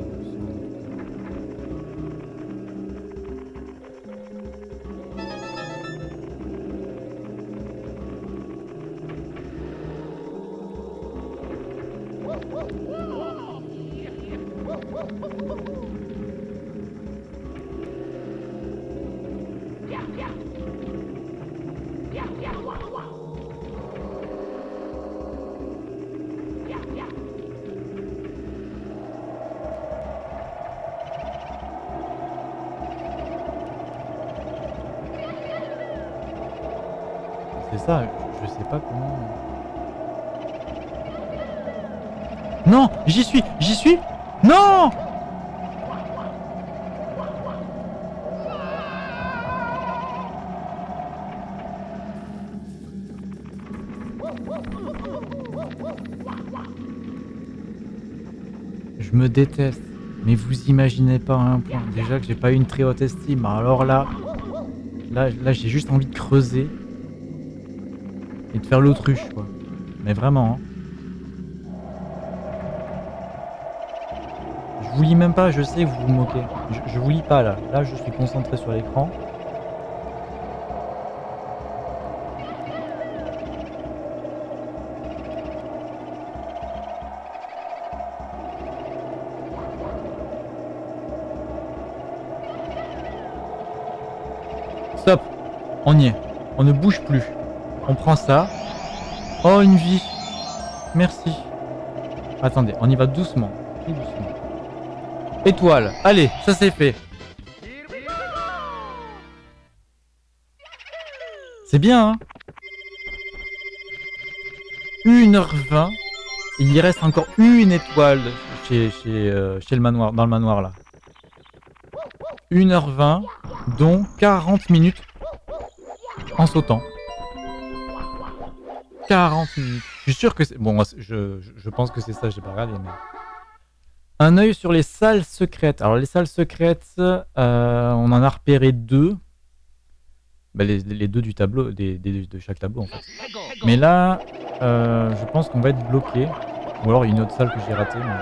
C'est ça, je sais pas comment... Non, j'y suis. Non. Je me déteste, mais vous imaginez pas à un point. Déjà que j'ai pas eu une très haute estime, alors là j'ai juste envie de creuser et de faire l'autruche, quoi. Mais vraiment, hein. Je vous lis même pas, je sais que vous vous moquez. Je vous lis pas là. Là, je suis concentré sur l'écran. Stop. On y est. On ne bouge plus. On prend ça. Oh, une vie. Merci. Attendez, on y va doucement. Tout doucement. Étoile. Allez, ça c'est fait. C'est bien, hein. 1h20. Il y reste encore une étoile chez le manoir, dans le manoir là. 1h20, dont 40 minutes en sautant. 40 minutes. Je suis sûr que c'est... Bon, moi, je pense que c'est ça, j'ai pas regardé, mais... Un œil sur les salles secrètes. Alors, les salles secrètes, on en a repéré 2. Bah, les 2 du tableau, de chaque tableau, en fait. Mais là, je pense qu'on va être bloqué. Ou alors, il y a une autre salle que j'ai ratée, mais...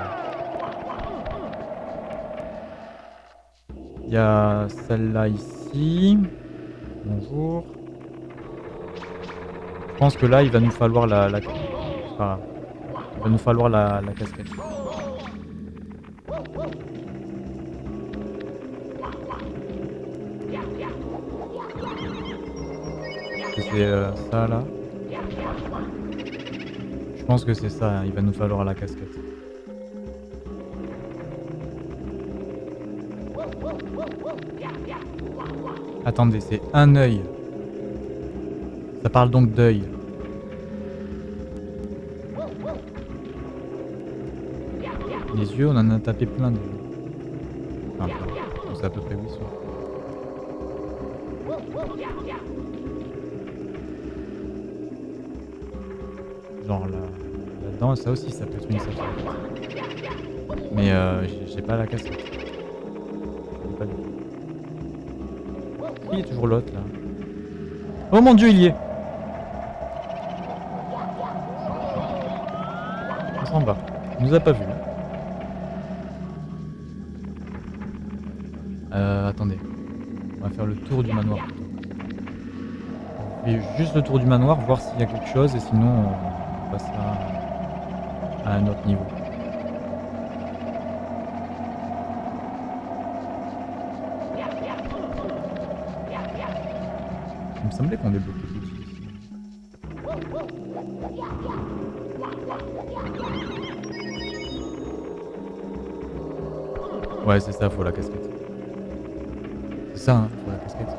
Il y a celle-là ici. Bonjour. Je pense que là, il va nous falloir la... C'est pas grave. Il va nous falloir la casquette. C'est ça, là. Je pense que c'est ça, hein. Il va nous falloir la casquette. Attendez, c'est un œil. Ça parle donc d'œil. Les yeux, on en a tapé plein de... Enfin, c'est à peu près 8 sur. Genre là-dedans, ça aussi, ça peut être une salle. Mais j'ai pas la casquette. Pas du tout. Il y a toujours l'autre là. Oh mon dieu, il y est. On s'en va. Il nous a pas vu. Attendez. On va faire le tour du manoir. Et juste le tour du manoir, voir s'il y a quelque chose et sinon on passe à un autre niveau. Il me semblait qu'on débloquait tout de suite. Ouais, c'est ça, faut la casquette. C'est ça, hein, pour la casquette.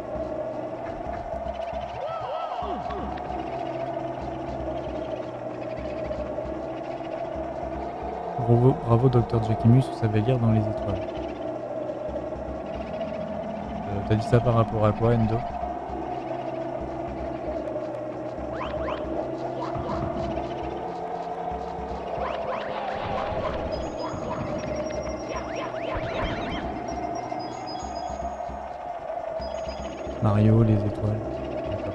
Bravo, bravo Dr Jackimus, vous savez lire dans les étoiles. T'as dit ça par rapport à quoi, Endo? Mario, les étoiles. D'accord.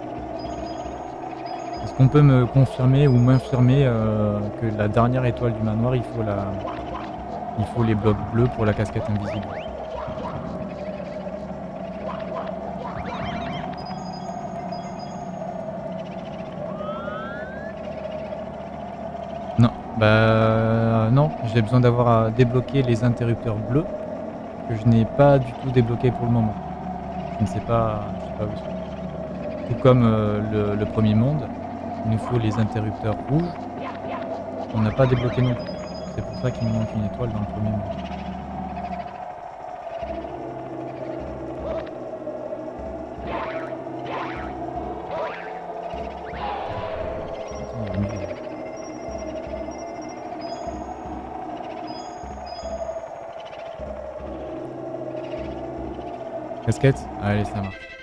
Est-ce qu'on peut me confirmer ou m'infirmer que la dernière étoile du manoir, il faut les blocs bleus pour la casquette invisible? Non, bah non, j'ai besoin d'avoir à débloquer les interrupteurs bleus que je n'ai pas du tout débloqué pour le moment. Je ne sais pas où ils sont. Tout comme le premier monde, il nous faut les interrupteurs rouges qu'on n'a pas débloqué non plus. C'est pour ça qu'il nous manque une étoile dans le premier monde. Attends, il y a une ville. Casquette? Allez, ça marche.